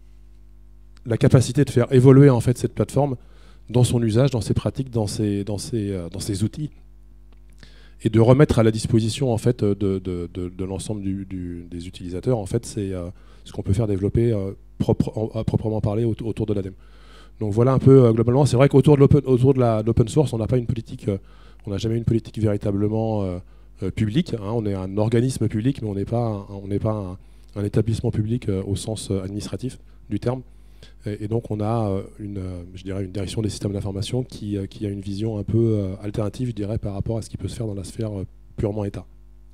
la capacité de faire évoluer en fait cette plateforme dans son usage, dans ses pratiques, dans ses, dans ses, euh, dans ses outils, et de remettre à la disposition en fait de, de, de, de l'ensemble du, du, des utilisateurs en fait c'est euh, ce qu'on peut faire développer euh, propre, en, à proprement parler autour, autour de l'ADEME. Donc voilà un peu euh, globalement. C'est vrai qu'autour de l'open, autour de, la, de l'open source, on n'a pas une politique, euh, on n'a jamais une politique véritablement euh, Euh, public, hein, on est un organisme public, mais on n'est pas, un, on n'est pas un, un établissement public euh, au sens euh, administratif du terme. Et, et donc on a euh, une, euh, je dirais une direction des systèmes d'information qui, euh, qui a une vision un peu euh, alternative, je dirais, par rapport à ce qui peut se faire dans la sphère euh, purement État.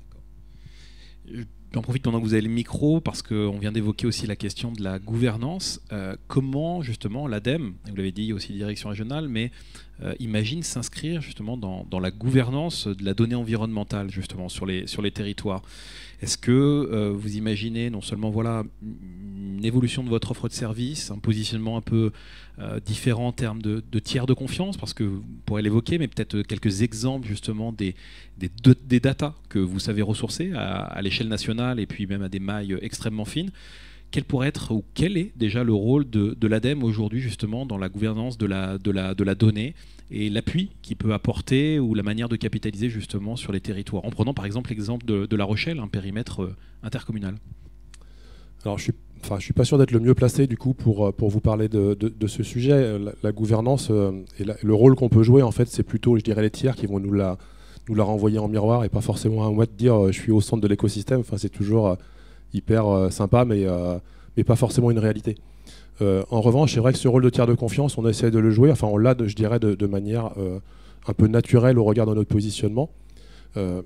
J'en profite pendant que vous avez le micro, parce qu'on vient d'évoquer aussi la question de la gouvernance. Euh, comment, justement, l'ADEME, vous l'avez dit, aussi direction régionale, mais euh, imagine s'inscrire, justement, dans, dans la gouvernance de la donnée environnementale, justement, sur les, sur les territoires. Est-ce que euh, vous imaginez non seulement voilà, une évolution de votre offre de service, un positionnement un peu euh, différent en termes de, de tiers de confiance, parce que vous pourrez l'évoquer, mais peut-être quelques exemples justement des, des, de, des datas que vous savez ressourcer à, à l'échelle nationale et puis même à des mailles extrêmement fines. Quel pourrait être ou quel est déjà le rôle de, de l'ADEME aujourd'hui justement dans la gouvernance de la, de la, de la donnée et l'appui qu'il peut apporter ou la manière de capitaliser justement sur les territoires, en prenant par exemple l'exemple de, de La Rochelle, un périmètre euh, intercommunal? Alors je suis, enfin, je suis pas sûr d'être le mieux placé du coup pour, pour vous parler de, de, de ce sujet. La, la gouvernance euh, et la, le rôle qu'on peut jouer en fait, c'est plutôt, je dirais, les tiers qui vont nous la, nous la renvoyer en miroir et pas forcément à moi de dire euh, je suis au centre de l'écosystème. Enfin, c'est toujours euh, hyper euh, sympa, mais, euh, mais pas forcément une réalité. Euh, en revanche, c'est vrai que ce rôle de tiers de confiance, on essaie de le jouer, enfin on l'a, de, je dirais, de, de manière euh, un peu naturelle au regard de notre positionnement. Euh,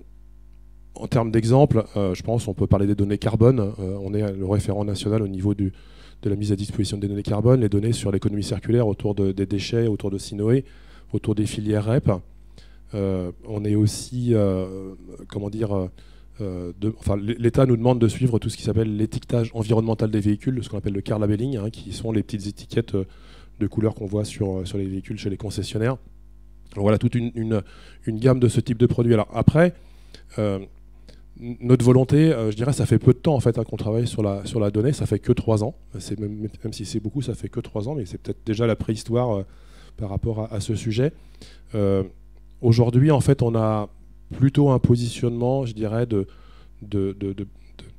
en termes d'exemple, euh, je pense qu'on peut parler des données carbone. Euh, on est le référent national au niveau du, de la mise à disposition des données carbone, les données sur l'économie circulaire autour de, des déchets, autour de Sinoé, autour des filières R E P. Euh, on est aussi, euh, comment dire... Euh, De, enfin, l'État nous demande de suivre tout ce qui s'appelle l'étiquetage environnemental des véhicules, ce qu'on appelle le car labelling, hein, qui sont les petites étiquettes de couleurs qu'on voit sur, sur les véhicules chez les concessionnaires. Donc voilà, toute une, une, une gamme de ce type de produits. Alors après, euh, notre volonté, euh, je dirais, ça fait peu de temps en fait hein, qu'on travaille sur la, sur la donnée, ça fait que trois ans. C'est même, même si c'est beaucoup, ça fait que trois ans, mais c'est peut-être déjà la préhistoire euh, par rapport à, à ce sujet. Euh, Aujourd'hui, en fait, on a plutôt un positionnement, je dirais, de, de, de, de,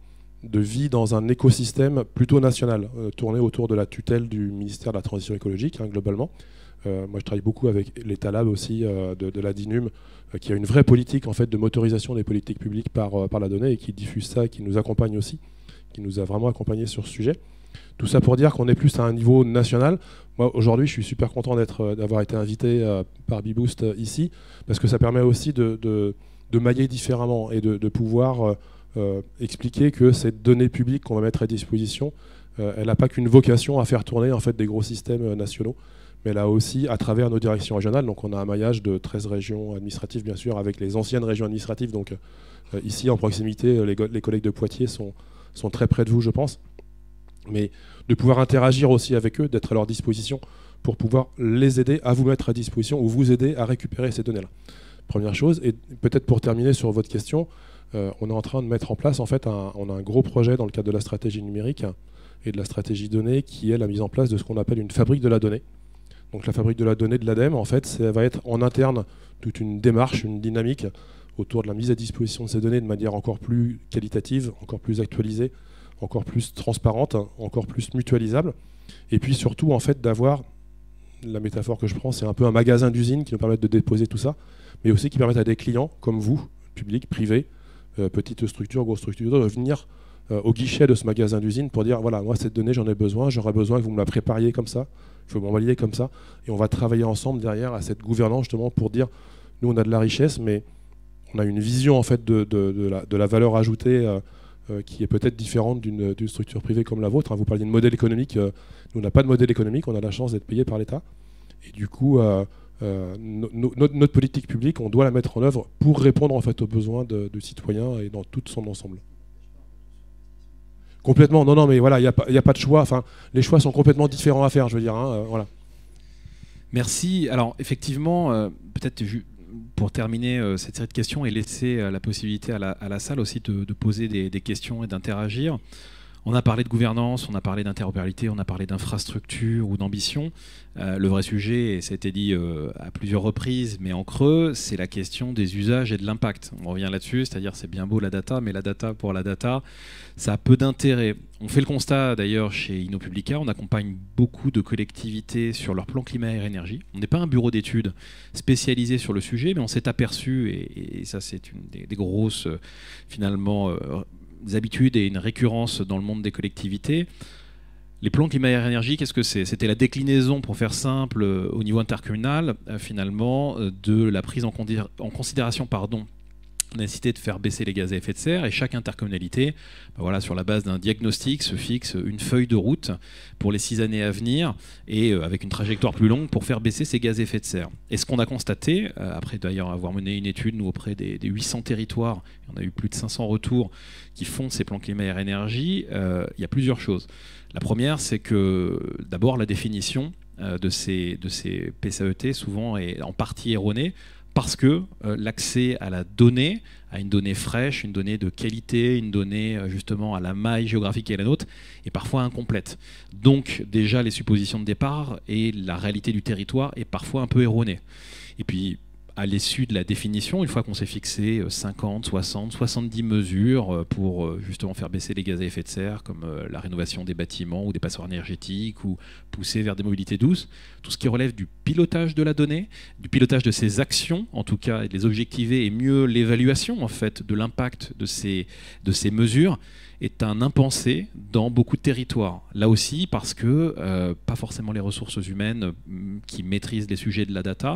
de vie dans un écosystème plutôt national, euh, tourné autour de la tutelle du ministère de la Transition écologique, hein, globalement. Euh, moi, je travaille beaucoup avec l'État Lab aussi, euh, de, de la DINUM, euh, qui a une vraie politique en fait, de motorisation des politiques publiques par, euh, par la donnée et qui diffuse ça, et qui nous accompagne aussi, qui nous a vraiment accompagnés sur ce sujet. Tout ça pour dire qu'on est plus à un niveau national. Moi, aujourd'hui, je suis super content d'être, d'avoir été invité euh, par Beboost euh, ici, parce que ça permet aussi de, de, de mailler différemment et de, de pouvoir euh, euh, expliquer que cette donnée publique qu'on va mettre à disposition, euh, elle n'a pas qu'une vocation à faire tourner en fait, des gros systèmes euh, nationaux, mais elle a aussi, à travers nos directions régionales, donc on a un maillage de treize régions administratives, bien sûr, avec les anciennes régions administratives. Donc euh, ici, en proximité, les, les collègues de Poitiers sont, sont très près de vous, je pense. Mais de pouvoir interagir aussi avec eux, d'être à leur disposition pour pouvoir les aider à vous mettre à disposition ou vous aider à récupérer ces données-là. Première chose, et peut-être pour terminer sur votre question, euh, on est en train de mettre en place, en fait, un, on a un gros projet dans le cadre de la stratégie numérique et de la stratégie donnée qui est la mise en place de ce qu'on appelle une fabrique de la donnée. Donc la fabrique de la donnée de l'ADEME, en fait, ça va être en interne toute une démarche, une dynamique autour de la mise à disposition de ces données de manière encore plus qualitative, encore plus actualisée, encore plus transparente, encore plus mutualisable. Et puis surtout, en fait, d'avoir, la métaphore que je prends, c'est un peu un magasin d'usine qui nous permet de déposer tout ça, mais aussi qui permet à des clients comme vous, public, privé, euh, petite structure, grosse structure, de venir euh, au guichet de ce magasin d'usine pour dire, voilà, moi cette donnée, j'en ai besoin, j'aurais besoin que vous me la prépariez comme ça, il faut m'envoyer comme ça, et on va travailler ensemble derrière à cette gouvernance justement pour dire, nous on a de la richesse, mais on a une vision en fait de, de, de, la, de la valeur ajoutée euh, euh, qui est peut-être différente d'une structure privée comme la vôtre. Hein. Vous parliez de modèle économique, euh, nous on n'a pas de modèle économique, on a la chance d'être payé par l'État, et du coup, euh, euh, no, no, notre, notre politique publique, on doit la mettre en œuvre pour répondre en fait aux besoins de, de citoyens et dans tout son ensemble. Complètement, non, non, mais voilà, il n'y a, a pas de choix. Enfin, les choix sont complètement différents à faire, je veux dire. Hein, euh, voilà. Merci. Alors, effectivement, euh, peut-être pour terminer euh, cette série de questions et laisser euh, la possibilité à la, à la salle aussi de, de poser des, des questions et d'interagir. On a parlé de gouvernance, on a parlé d'interopérabilité, on a parlé d'infrastructure ou d'ambition. Euh, le vrai sujet, et ça a été dit euh, à plusieurs reprises, mais en creux, c'est la question des usages et de l'impact. On revient là-dessus, c'est-à-dire c'est bien beau la data, mais la data pour la data, ça a peu d'intérêt. On fait le constat d'ailleurs chez InnoPublica, on accompagne beaucoup de collectivités sur leur plan climat et énergie. On n'est pas un bureau d'études spécialisé sur le sujet, mais on s'est aperçu, et, et ça c'est une des, des grosses finalement euh, des habitudes et une récurrence dans le monde des collectivités. Les plans climat et énergie, qu'est-ce que c'est? C'était la déclinaison, pour faire simple, au niveau intercommunal, euh, finalement, de la prise en, en considération pardon, la nécessité de faire baisser les gaz à effet de serre, et chaque intercommunalité, ben voilà, sur la base d'un diagnostic, se fixe une feuille de route pour les six années à venir, et euh, avec une trajectoire plus longue pour faire baisser ces gaz à effet de serre. Et ce qu'on a constaté, euh, après d'ailleurs avoir mené une étude, nous, auprès des, des huit cents territoires, on a eu plus de cinq cents retours qui font ces plans climat et énergie, euh, il y a plusieurs choses. La première, c'est que d'abord la définition euh, de, ces, de ces P C A E T souvent est en partie erronée, parce que euh, l'accès à la donnée, à une donnée fraîche, une donnée de qualité, une donnée euh, justement à la maille géographique qui est la nôtre, est parfois incomplète. Donc déjà les suppositions de départ et la réalité du territoire est parfois un peu erronée. Et puis à l'issue de la définition, une fois qu'on s'est fixé cinquante, soixante, soixante-dix mesures pour justement faire baisser les gaz à effet de serre, comme la rénovation des bâtiments ou des passoires énergétiques, ou pousser vers des mobilités douces, tout ce qui relève du pilotage de la donnée, du pilotage de ces actions, en tout cas, et de les objectiver, et mieux l'évaluation en fait de l'impact de ces, de ces mesures, est un impensé dans beaucoup de territoires. Là aussi, parce que euh, pas forcément les ressources humaines qui maîtrisent les sujets de la data.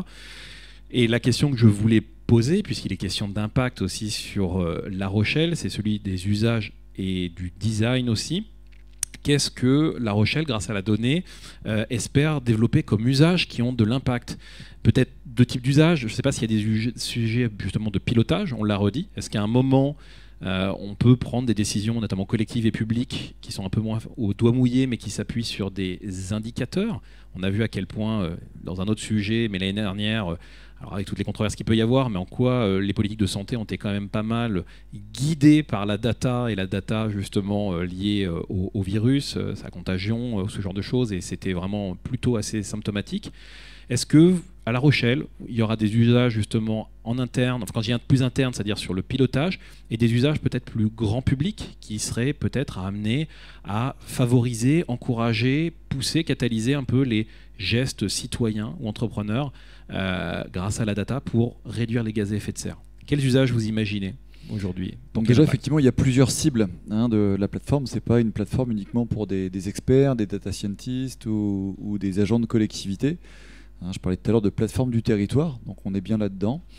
Et la question que je voulais poser, puisqu'il est question d'impact aussi sur euh, La Rochelle, c'est celui des usages et du design aussi. Qu'est-ce que La Rochelle, grâce à la donnée, euh, espère développer comme usages qui ont de l'impact? Peut-être deux types d'usages. Je ne sais pas s'il y a des sujets justement de pilotage, on l'a redit. Est-ce qu'à un moment, euh, on peut prendre des décisions, notamment collectives et publiques, qui sont un peu moins au doigt mouillé, mais qui s'appuient sur des indicateurs? On a vu à quel point, euh, dans un autre sujet, mais l'année dernière, euh, alors avec toutes les controverses qu'il peut y avoir, mais en quoi euh, les politiques de santé ont été quand même pas mal guidées par la data, et la data justement euh, liée euh, au, au virus, euh, sa contagion, euh, ce genre de choses, et c'était vraiment plutôt assez symptomatique. Est-ce que à La Rochelle, il y aura des usages justement en interne, enfin quand je dis plus interne, c'est-à-dire sur le pilotage, et des usages peut-être plus grand public qui seraient peut-être à amener à favoriser, encourager, pousser, catalyser un peu les gestes citoyens ou entrepreneurs euh, grâce à la data pour réduire les gaz à effet de serre? Quels usages vous imaginez aujourd'hui? Donc déjà, effectivement, il y a plusieurs cibles hein, de la plateforme. C'est pas une plateforme uniquement pour des, des experts, des data scientists ou, ou des agents de collectivité. Hein, je parlais tout à l'heure de plateforme du territoire, donc on est bien là-dedans.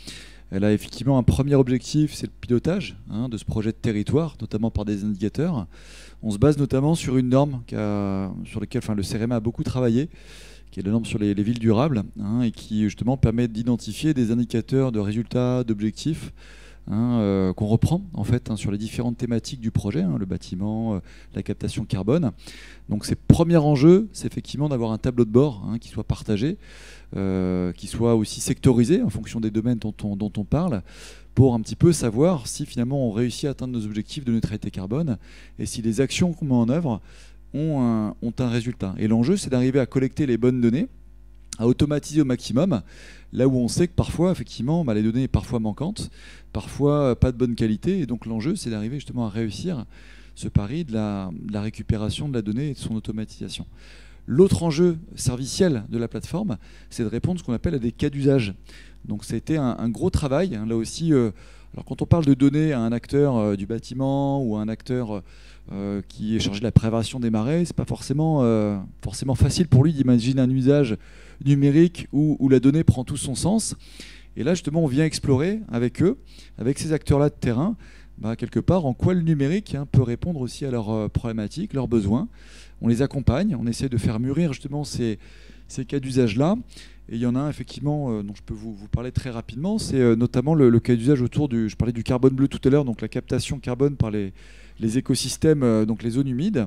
Elle a effectivement un premier objectif, c'est le pilotage hein, de ce projet de territoire, notamment par des indicateurs. On se base notamment sur une norme a, sur laquelle enfin, le CEREMA a beaucoup travaillé, qui est la norme sur les, les villes durables, hein, et qui justement permet d'identifier des indicateurs de résultats, d'objectifs, hein, euh, qu'on reprend en fait hein, sur les différentes thématiques du projet, hein, le bâtiment, euh, la captation carbone. Donc ces premiers enjeux, c'est effectivement d'avoir un tableau de bord hein, qui soit partagé, euh, qui soit aussi sectorisé en fonction des domaines dont on, dont on parle, pour un petit peu savoir si finalement on réussit à atteindre nos objectifs de neutralité carbone et si les actions qu'on met en œuvre ont un, ont un résultat. Et l'enjeu, c'est d'arriver à collecter les bonnes données, à automatiser au maximum, là où on sait que parfois, effectivement, bah, les données sont parfois manquantes, parfois pas de bonne qualité, et donc l'enjeu, c'est d'arriver justement à réussir ce pari de la, de la récupération de la donnée et de son automatisation. L'autre enjeu serviciel de la plateforme, c'est de répondre à ce qu'on appelle à des cas d'usage. Donc ça a été un, un gros travail, hein, là aussi. Euh, alors quand on parle de données à un acteur euh, du bâtiment ou à un acteur euh, qui est chargé de la prévention des marais, c'est pas forcément, euh, forcément facile pour lui d'imaginer un usage numérique où, où la donnée prend tout son sens. Et là justement, on vient explorer avec eux, avec ces acteurs-là de terrain, bah, quelque part en quoi le numérique hein, peut répondre aussi à leurs euh, problématiques, leurs besoins. On les accompagne, on essaie de faire mûrir justement ces, ces cas d'usage-là. Et il y en a un effectivement euh, dont je peux vous, vous parler très rapidement, c'est euh, notamment le, le cas d'usage autour du, je parlais du carbone bleu tout à l'heure, donc la captation carbone par les, les écosystèmes, euh, donc les zones humides.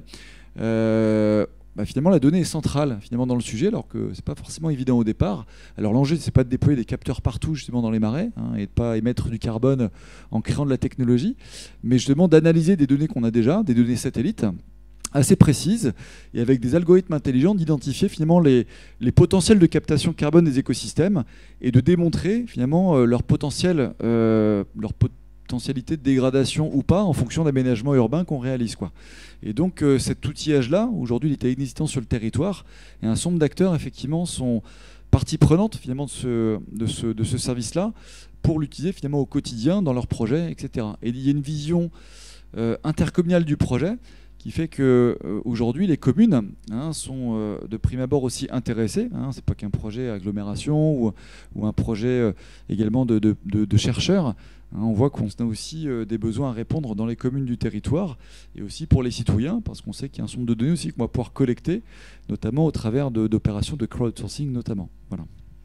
Euh, bah finalement la donnée est centrale finalement dans le sujet, alors que c'est pas forcément évident au départ. Alors l'enjeu, c'est pas de déployer des capteurs partout justement dans les marais hein, et de pas émettre du carbone en créant de la technologie, mais justement d'analyser des données qu'on a déjà, des données satellites assez précises, et avec des algorithmes intelligents d'identifier finalement les, les potentiels de captation carbone des écosystèmes et de démontrer finalement euh, leur potentiel, euh, leur potentialité de dégradation ou pas en fonction d'aménagements urbains qu'on réalise, quoi. Et donc euh, cet outillage-là, aujourd'hui il est existant sur le territoire, et un certain nombre d'acteurs effectivement sont partie prenante finalement de ce, de ce, de ce service-là pour l'utiliser finalement au quotidien dans leurs projets, et cetera. Et il y a une vision euh, intercommunale du projet qui fait qu'aujourd'hui, euh, les communes hein, sont euh, de prime abord aussi intéressées. Hein, ce n'est pas qu'un projet agglomération ou, ou un projet euh, également de, de, de, de chercheurs. Hein, on voit qu'on a aussi euh, des besoins à répondre dans les communes du territoire et aussi pour les citoyens, parce qu'on sait qu'il y a un certain nombre de données aussi qu'on va pouvoir collecter, notamment au travers de, d'opérations de crowdsourcing notamment. Voilà.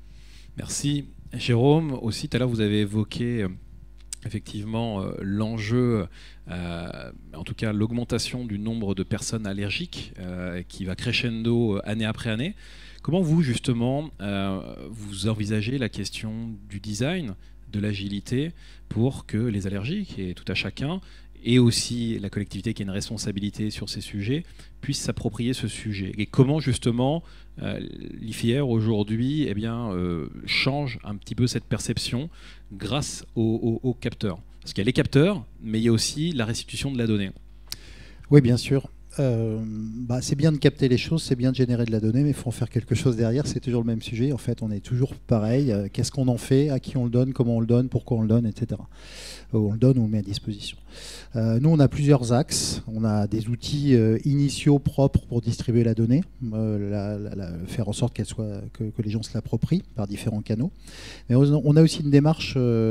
Merci. Jérôme, aussi tout à l'heure vous avez évoqué euh, effectivement euh, l'enjeu, euh, en tout cas l'augmentation du nombre de personnes allergiques euh, qui va crescendo année après année. Comment vous justement euh, vous envisagez la question du design, de l'agilité pour que les allergiques et tout à chacun, et aussi la collectivité qui a une responsabilité sur ces sujets, puissent s'approprier ce sujet? Et comment justement euh, l'I F I R aujourd'hui eh bien, euh, change un petit peu cette perception grâce aux, aux, aux capteurs? Parce qu'il y a les capteurs, mais il y a aussi la restitution de la donnée. Oui, bien sûr. Euh, bah, c'est bien de capter les choses, c'est bien de générer de la donnée, mais il faut en faire quelque chose derrière. C'est toujours le même sujet. En fait, on est toujours pareil. Euh, Qu'est-ce qu'on en fait? À qui on le donne? Comment on le donne? Pourquoi on le donne? Etc. Euh, on le donne ou on le met à disposition. Euh, nous, on a plusieurs axes. On a des outils euh, initiaux propres pour distribuer la donnée, euh, la, la, la, faire en sorte qu'elle soit, que, que les gens se l'approprient par différents canaux. Mais on a aussi une démarche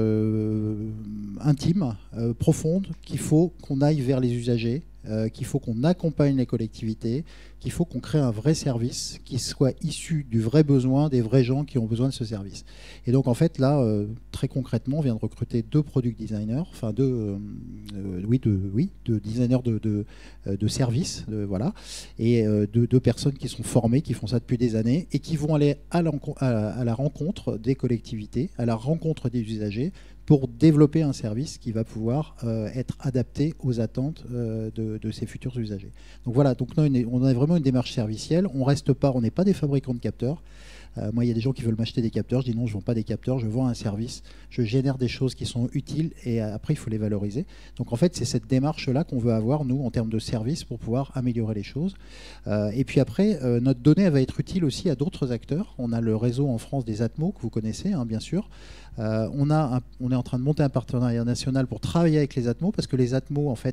euh, intime, euh, profonde, qu'il faut qu'on aille vers les usagers. Euh, qu'il faut qu'on accompagne les collectivités, qu'il faut qu'on crée un vrai service qui soit issu du vrai besoin des vrais gens qui ont besoin de ce service. Et donc en fait là, euh, très concrètement, on vient de recruter deux product designers, enfin deux, euh, euh, oui, deux, oui, deux designers de, de, de services, de, voilà, et euh, deux, deux personnes qui sont formées, qui font ça depuis des années et qui vont aller à la, à la rencontre des collectivités, à la rencontre des usagers, pour développer un service qui va pouvoir euh, être adapté aux attentes euh, de, de ces futurs usagers. Donc voilà, donc non, on a vraiment une démarche servicielle. On reste pas, on n'est pas des fabricants de capteurs. Euh, moi, il y a des gens qui veulent m'acheter des capteurs. Je dis non, je ne vends pas des capteurs, je vends un service. Je génère des choses qui sont utiles et après, il faut les valoriser. Donc en fait, c'est cette démarche-là qu'on veut avoir, nous, en termes de service, pour pouvoir améliorer les choses. Euh, et puis après, euh, notre donnée elle va être utile aussi à d'autres acteurs. On a le réseau en France des Atmos, que vous connaissez, hein, bien sûr. Euh, on, a un, on est en train de monter un partenariat national pour travailler avec les Atmos, parce que les Atmos, en fait,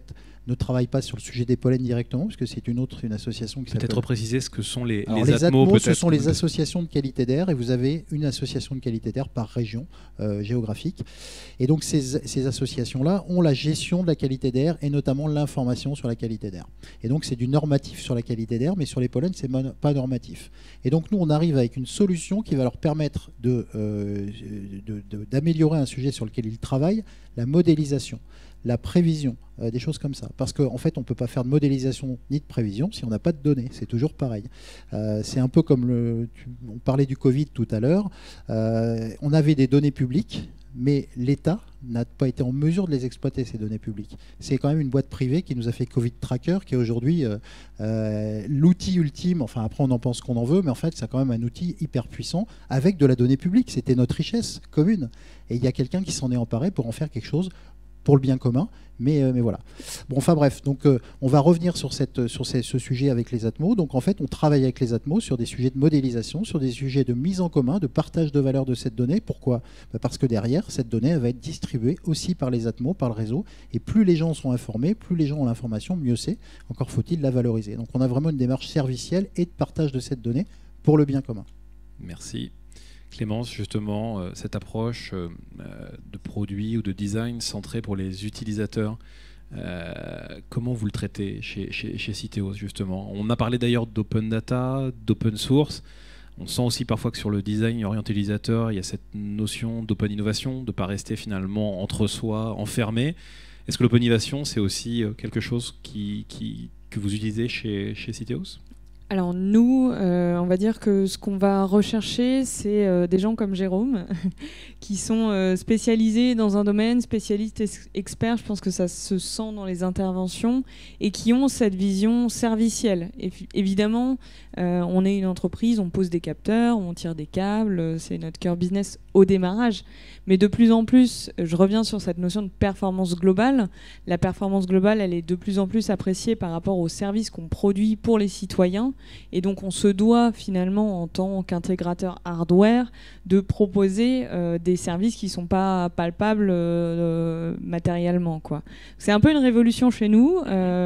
ne travaille pas sur le sujet des pollens directement, parce que c'est une autre une association qui s'appelle... Peut-être préciser ce que sont les, Alors, les, les ATMO. ATMO, ce sont les associations de qualité d'air, et vous avez une association de qualité d'air par région euh, géographique. Et donc ces, ces associations-là ont la gestion de la qualité d'air et notamment l'information sur la qualité d'air. Et donc c'est du normatif sur la qualité d'air, mais sur les pollens, c'est pas normatif. Et donc nous, on arrive avec une solution qui va leur permettre de, euh, de, de, d'améliorer un sujet sur lequel ils travaillent, la modélisation, la prévision, euh, des choses comme ça. Parce qu'en en fait, on ne peut pas faire de modélisation ni de prévision si on n'a pas de données. C'est toujours pareil. Euh, c'est un peu comme, le, tu, on parlait du Covid tout à l'heure. Euh, on avait des données publiques, mais l'État n'a pas été en mesure de les exploiter, ces données publiques. C'est quand même une boîte privée qui nous a fait Covid Tracker, qui est aujourd'hui euh, euh, l'outil ultime. Enfin, après, on en pense qu'on en veut, mais en fait, c'est quand même un outil hyper puissant avec de la donnée publique. C'était notre richesse commune. Et il y a quelqu'un qui s'en est emparé pour en faire quelque chose pour le bien commun, mais, euh, mais voilà. Bon, enfin bref, donc euh, on va revenir sur, cette, sur ces, ce sujet avec les ATMO. Donc en fait, on travaille avec les ATMO sur des sujets de modélisation, sur des sujets de mise en commun, de partage de valeur de cette donnée. Pourquoi ? Bah parce que derrière, cette donnée elle va être distribuée aussi par les ATMO, par le réseau, et plus les gens sont informés, plus les gens ont l'information, mieux c'est. Encore faut-il la valoriser. Donc on a vraiment une démarche servicielle et de partage de cette donnée pour le bien commun. Merci. Clémence, justement, euh, cette approche euh, de produit ou de design centré pour les utilisateurs, euh, comment vous le traitez chez, chez, chez Citeos, justement ? On a parlé d'ailleurs d'open data, d'open source. On sent aussi parfois que sur le design orienté utilisateur, il y a cette notion d'open innovation, de ne pas rester finalement entre soi, enfermé. Est-ce que l'open innovation, c'est aussi quelque chose qui, qui, que vous utilisez chez, chez Citeos ? Alors nous, euh, on va dire que ce qu'on va rechercher, c'est euh, des gens comme Jérôme, qui sont euh, spécialisés dans un domaine, spécialistes ex- experts, je pense que ça se sent dans les interventions, et qui ont cette vision servicielle. Et évidemment, euh, on est une entreprise, on pose des capteurs, on tire des câbles, c'est notre cœur business au démarrage. Mais de plus en plus, je reviens sur cette notion de performance globale. La performance globale, elle est de plus en plus appréciée par rapport aux services qu'on produit pour les citoyens. Et donc, on se doit finalement, en tant qu'intégrateur hardware, de proposer euh, des services qui ne sont pas palpables euh, matériellement, quoi. C'est un peu une révolution chez nous,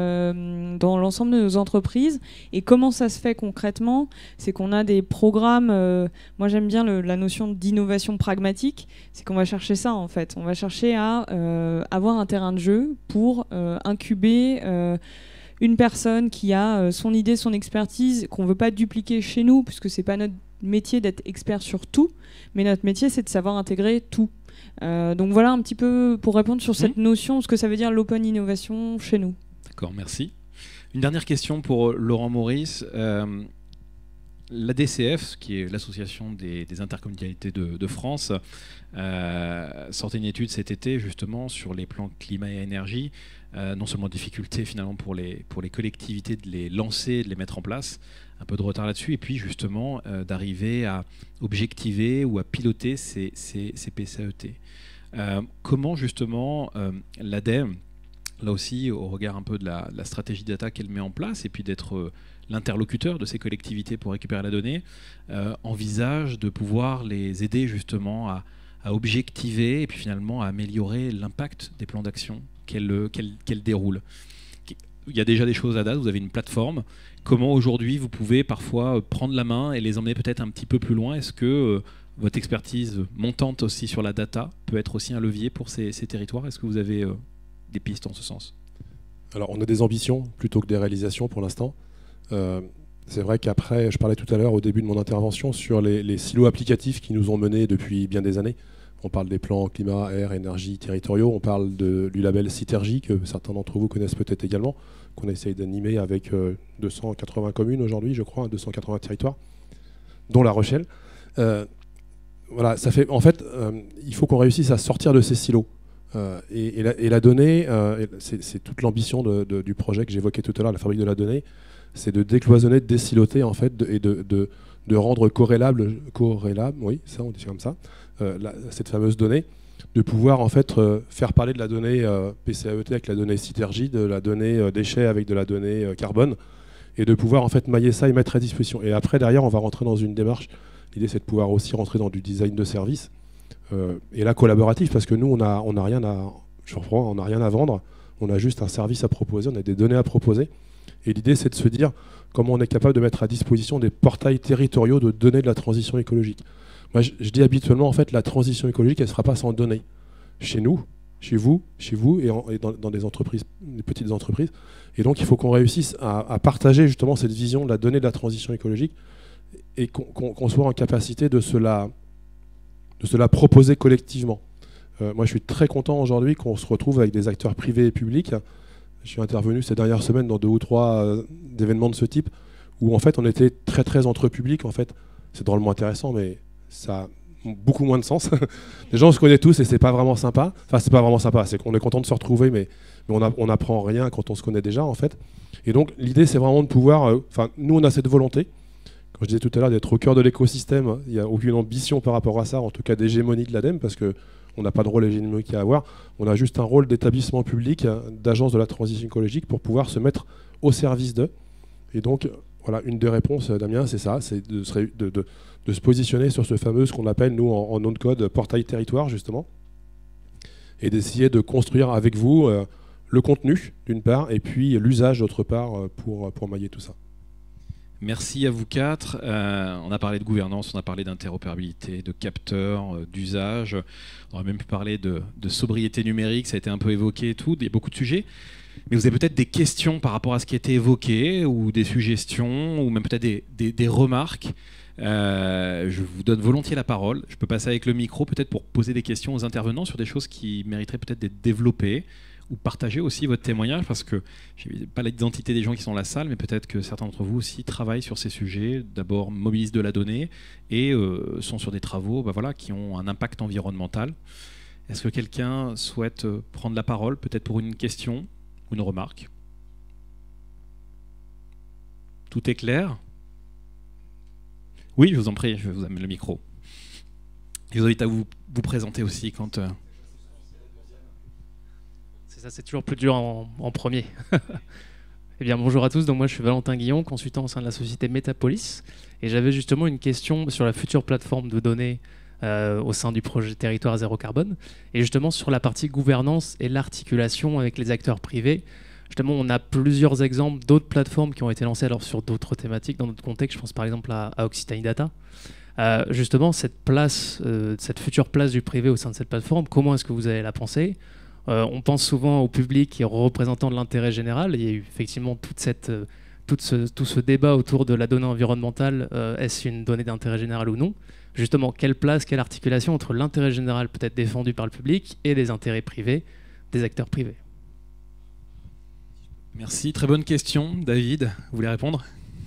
euh, dans l'ensemble de nos entreprises. Et comment ça se fait concrètement ? C'est qu'on a des programmes, euh, moi j'aime bien le, la notion d'innovation pragmatique, c'est qu'on va chercher ça en fait. On va chercher à euh, avoir un terrain de jeu pour euh, incuber euh, une personne qui a euh, son idée, son expertise, qu'on ne veut pas dupliquer chez nous, puisque ce n'est pas notre métier d'être expert sur tout, mais notre métier c'est de savoir intégrer tout. Euh, donc voilà un petit peu pour répondre sur cette mmh. notion, ce que ça veut dire l'open innovation chez nous. D'accord, merci. Une dernière question pour Laurent Maurice. Euh, l'A D C F, qui est l'association des, des intercommunalités de, de France, euh, sortait une étude cet été justement sur les plans climat et énergie. Euh, non seulement difficulté finalement pour les, pour les collectivités de les lancer, de les mettre en place, un peu de retard là-dessus, et puis justement euh, d'arriver à objectiver ou à piloter ces, ces, ces P C A E T. Euh, comment justement euh, l'A D E M, là aussi au regard un peu de la, de la stratégie data qu'elle met en place, et puis d'être euh, l'interlocuteur de ces collectivités pour récupérer la donnée, euh, envisage de pouvoir les aider justement à, à objectiver et puis finalement à améliorer l'impact des plans d'action qu'elle, qu'elle, qu'elle déroule. Il y a déjà des choses à date, vous avez une plateforme. Comment aujourd'hui vous pouvez parfois prendre la main et les emmener peut-être un petit peu plus loin ? Est-ce que euh, votre expertise montante aussi sur la data peut être aussi un levier pour ces, ces territoires ? Est-ce que vous avez euh, des pistes en ce sens ? Alors on a des ambitions plutôt que des réalisations pour l'instant. Euh, c'est vrai qu'après, je parlais tout à l'heure au début de mon intervention sur les, les silos applicatifs qui nous ont menés depuis bien des années. On parle des plans climat, air, énergie territoriaux, on parle de, du label Citergy, que certains d'entre vous connaissent peut-être également, qu'on essaye d'animer avec euh, deux cent quatre-vingts communes aujourd'hui, je crois, deux cent quatre-vingts territoires, dont La Rochelle. Euh, voilà, ça fait, en fait, euh, il faut qu'on réussisse à sortir de ces silos. Euh, et, et, la, et la donnée, euh, c'est, c'est toute l'ambition de, de, du projet que j'évoquais tout à l'heure, la fabrique de la donnée, c'est de décloisonner, de désiloter en fait, de, et de, de, de rendre corrélable, corrélable, oui, ça on dit comme ça, euh, la, cette fameuse donnée, de pouvoir en fait euh, faire parler de la donnée euh, P C A E T avec la donnée Citergy, de la donnée euh, déchets avec de la donnée euh, carbone, et de pouvoir en fait mailler ça et mettre à disposition. Et après derrière, on va rentrer dans une démarche. L'idée c'est de pouvoir aussi rentrer dans du design de service. Euh, et là collaboratif, parce que nous on a, on a rien à, je reprends, on n'a rien à vendre, On a juste un service à proposer, on a des données à proposer. Et l'idée, c'est de se dire comment on est capable de mettre à disposition des portails territoriaux de données de la transition écologique. Moi, je, je dis habituellement, en fait, la transition écologique, elle ne sera pas sans données. Chez nous, chez vous, chez vous et, en, et dans, dans des entreprises, des petites entreprises. Et donc, il faut qu'on réussisse à, à partager justement cette vision de la donnée de la transition écologique et qu'on qu'on, qu'on soit en capacité de se la, de se la proposer collectivement. Euh, moi, je suis très content aujourd'hui qu'on se retrouve avec des acteurs privés et publics. Je suis intervenu ces dernières semaines dans deux ou trois euh, événements de ce type où en fait on était très très entre publics. En fait, c'est drôlement intéressant, mais ça a beaucoup moins de sens. Les gens on se connaît tous et c'est pas vraiment sympa. Enfin, c'est pas vraiment sympa. C'est qu'on est content de se retrouver, mais, mais on, a, on apprend rien quand on se connaît déjà en fait. Et donc l'idée c'est vraiment de pouvoir. Enfin, euh, nous on a cette volonté. Comme je disais tout à l'heure, d'être au cœur de l'écosystème. Il n'y a aucune ambition par rapport à ça, en tout cas d'hégémonie de l'ADEME, parce que on n'a pas de rôle hégémonique à avoir. On a juste un rôle d'établissement public, d'agence de la transition écologique pour pouvoir se mettre au service d'eux. Et donc, voilà, une des réponses, Damien, c'est ça, c'est de, de, de, de se positionner sur ce fameux, ce qu'on appelle, nous, en, en nom de code, portail territoire, justement, et d'essayer de construire avec vous euh, le contenu, d'une part, et puis l'usage, d'autre part, pour, pour mailler tout ça. Merci à vous quatre. Euh, on a parlé de gouvernance, on a parlé d'interopérabilité, de capteurs, euh, d'usage. On aurait même pu parler de, de sobriété numérique, ça a été un peu évoqué et tout. Il y a beaucoup de sujets. Mais vous avez peut-être des questions par rapport à ce qui a été évoqué, ou des suggestions, ou même peut-être des, des, des remarques. Euh, je vous donne volontiers la parole. Je peux passer avec le micro peut-être pour poser des questions aux intervenants sur des choses qui mériteraient peut-être d'être développées, ou partager aussi votre témoignage, parce que je n'ai pas l'identité des gens qui sont dans la salle, mais peut-être que certains d'entre vous aussi travaillent sur ces sujets, d'abord mobilisent de la donnée et euh, sont sur des travaux bah voilà, qui ont un impact environnemental. Est-ce que quelqu'un souhaite prendre la parole, peut-être pour une question ou une remarque? Tout est clair? Oui, je vous en prie, je vous amène le micro. Je vous invite à vous, vous présenter aussi quand... Euh, C'est ça, c'est toujours plus dur en, en premier. Eh bien, bonjour à tous. Donc moi, je suis Valentin Guillon, consultant au sein de la société Metapolis, et j'avais justement une question sur la future plateforme de données euh, au sein du projet Territoire Zéro Carbone, et justement sur la partie gouvernance et l'articulation avec les acteurs privés. Justement, on a plusieurs exemples d'autres plateformes qui ont été lancées alors sur d'autres thématiques dans notre contexte. Je pense par exemple à, à Occitanie Data. Euh, justement, cette place, euh, cette future place du privé au sein de cette plateforme, comment est-ce que vous allez la penser? Euh, on pense souvent au public et aux représentants de l'intérêt général. Il y a eu effectivement toute cette, euh, toute ce, tout ce débat autour de la donnée environnementale. Euh, est-ce une donnée d'intérêt général ou non? Justement, quelle place, quelle articulation entre l'intérêt général peut-être défendu par le public et les intérêts privés des acteurs privés? Merci, très bonne question. David, vous voulez répondre?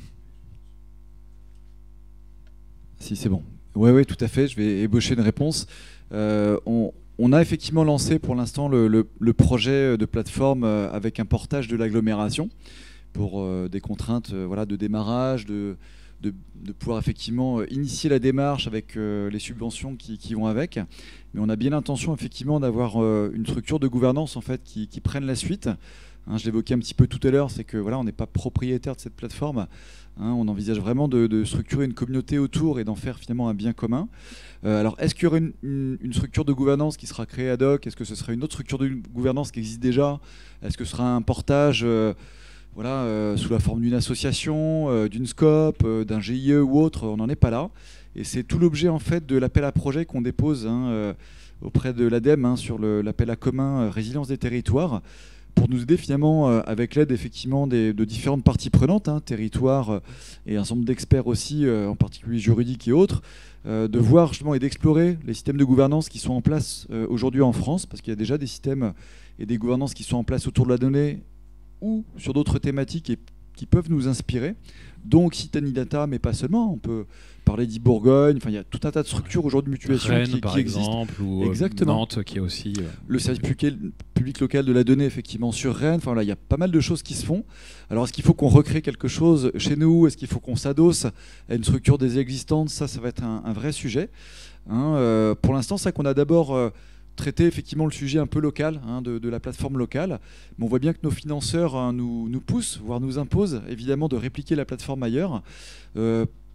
Si, c'est bon. Oui, oui, tout à fait. Je vais ébaucher une réponse. Euh, on... On a effectivement lancé pour l'instant le, le, le projet de plateforme avec un portage de l'agglomération pour euh, des contraintes euh, voilà, de démarrage, de, de, de pouvoir effectivement initier la démarche avec euh, les subventions qui, qui vont avec. Mais on a bien l'intention effectivement d'avoir euh, une structure de gouvernance en fait, qui, qui prenne la suite. Hein, je l'évoquais un petit peu tout à l'heure, c'est que voilà, on n'est pas propriétaire de cette plateforme. Hein, on envisage vraiment de, de structurer une communauté autour et d'en faire finalement un bien commun. Euh, alors, est-ce qu'il y aura une, une, une structure de gouvernance qui sera créée ad hoc? Est-ce que ce sera une autre structure de gouvernance qui existe déjà? Est-ce que ce sera un portage euh, voilà, euh, sous la forme d'une association, euh, d'une SCOP, euh, d'un G I E ou autre? On n'en est pas là. Et c'est tout l'objet en fait de l'appel à projet qu'on dépose hein, euh, auprès de l'ADEME hein, sur l'appel à commun euh, résilience des territoires, pour nous aider finalement euh, avec l'aide effectivement des, de différentes parties prenantes, hein, territoires euh, et un certain nombre d'experts aussi, euh, en particulier juridiques et autres, euh, de voir justement et d'explorer les systèmes de gouvernance qui sont en place euh, aujourd'hui en France, parce qu'il y a déjà des systèmes et des gouvernances qui sont en place autour de la donnée ou sur d'autres thématiques et qui peuvent nous inspirer, dont Occitanie Data, mais pas seulement. On peut parler d'I-Bourgogne, enfin il y a tout un tas de structures aujourd'hui de mutuation Rennes, qui, par qui exemple, existent. ou Exactement. Nantes qui est aussi... Euh, le service public, public local de la donnée, effectivement, sur Rennes. Enfin, là, il y a pas mal de choses qui se font. Alors, est-ce qu'il faut qu'on recrée quelque chose chez nous? Est-ce qu'il faut qu'on s'adosse à une structure des existantes? Ça, ça va être un, un vrai sujet. Hein, euh, pour l'instant, c'est ça qu'on a d'abord euh, traité, effectivement, le sujet un peu local, hein, de, de la plateforme locale. Mais on voit bien que nos financeurs hein, nous, nous poussent, voire nous imposent, évidemment, de répliquer la plateforme ailleurs. Euh,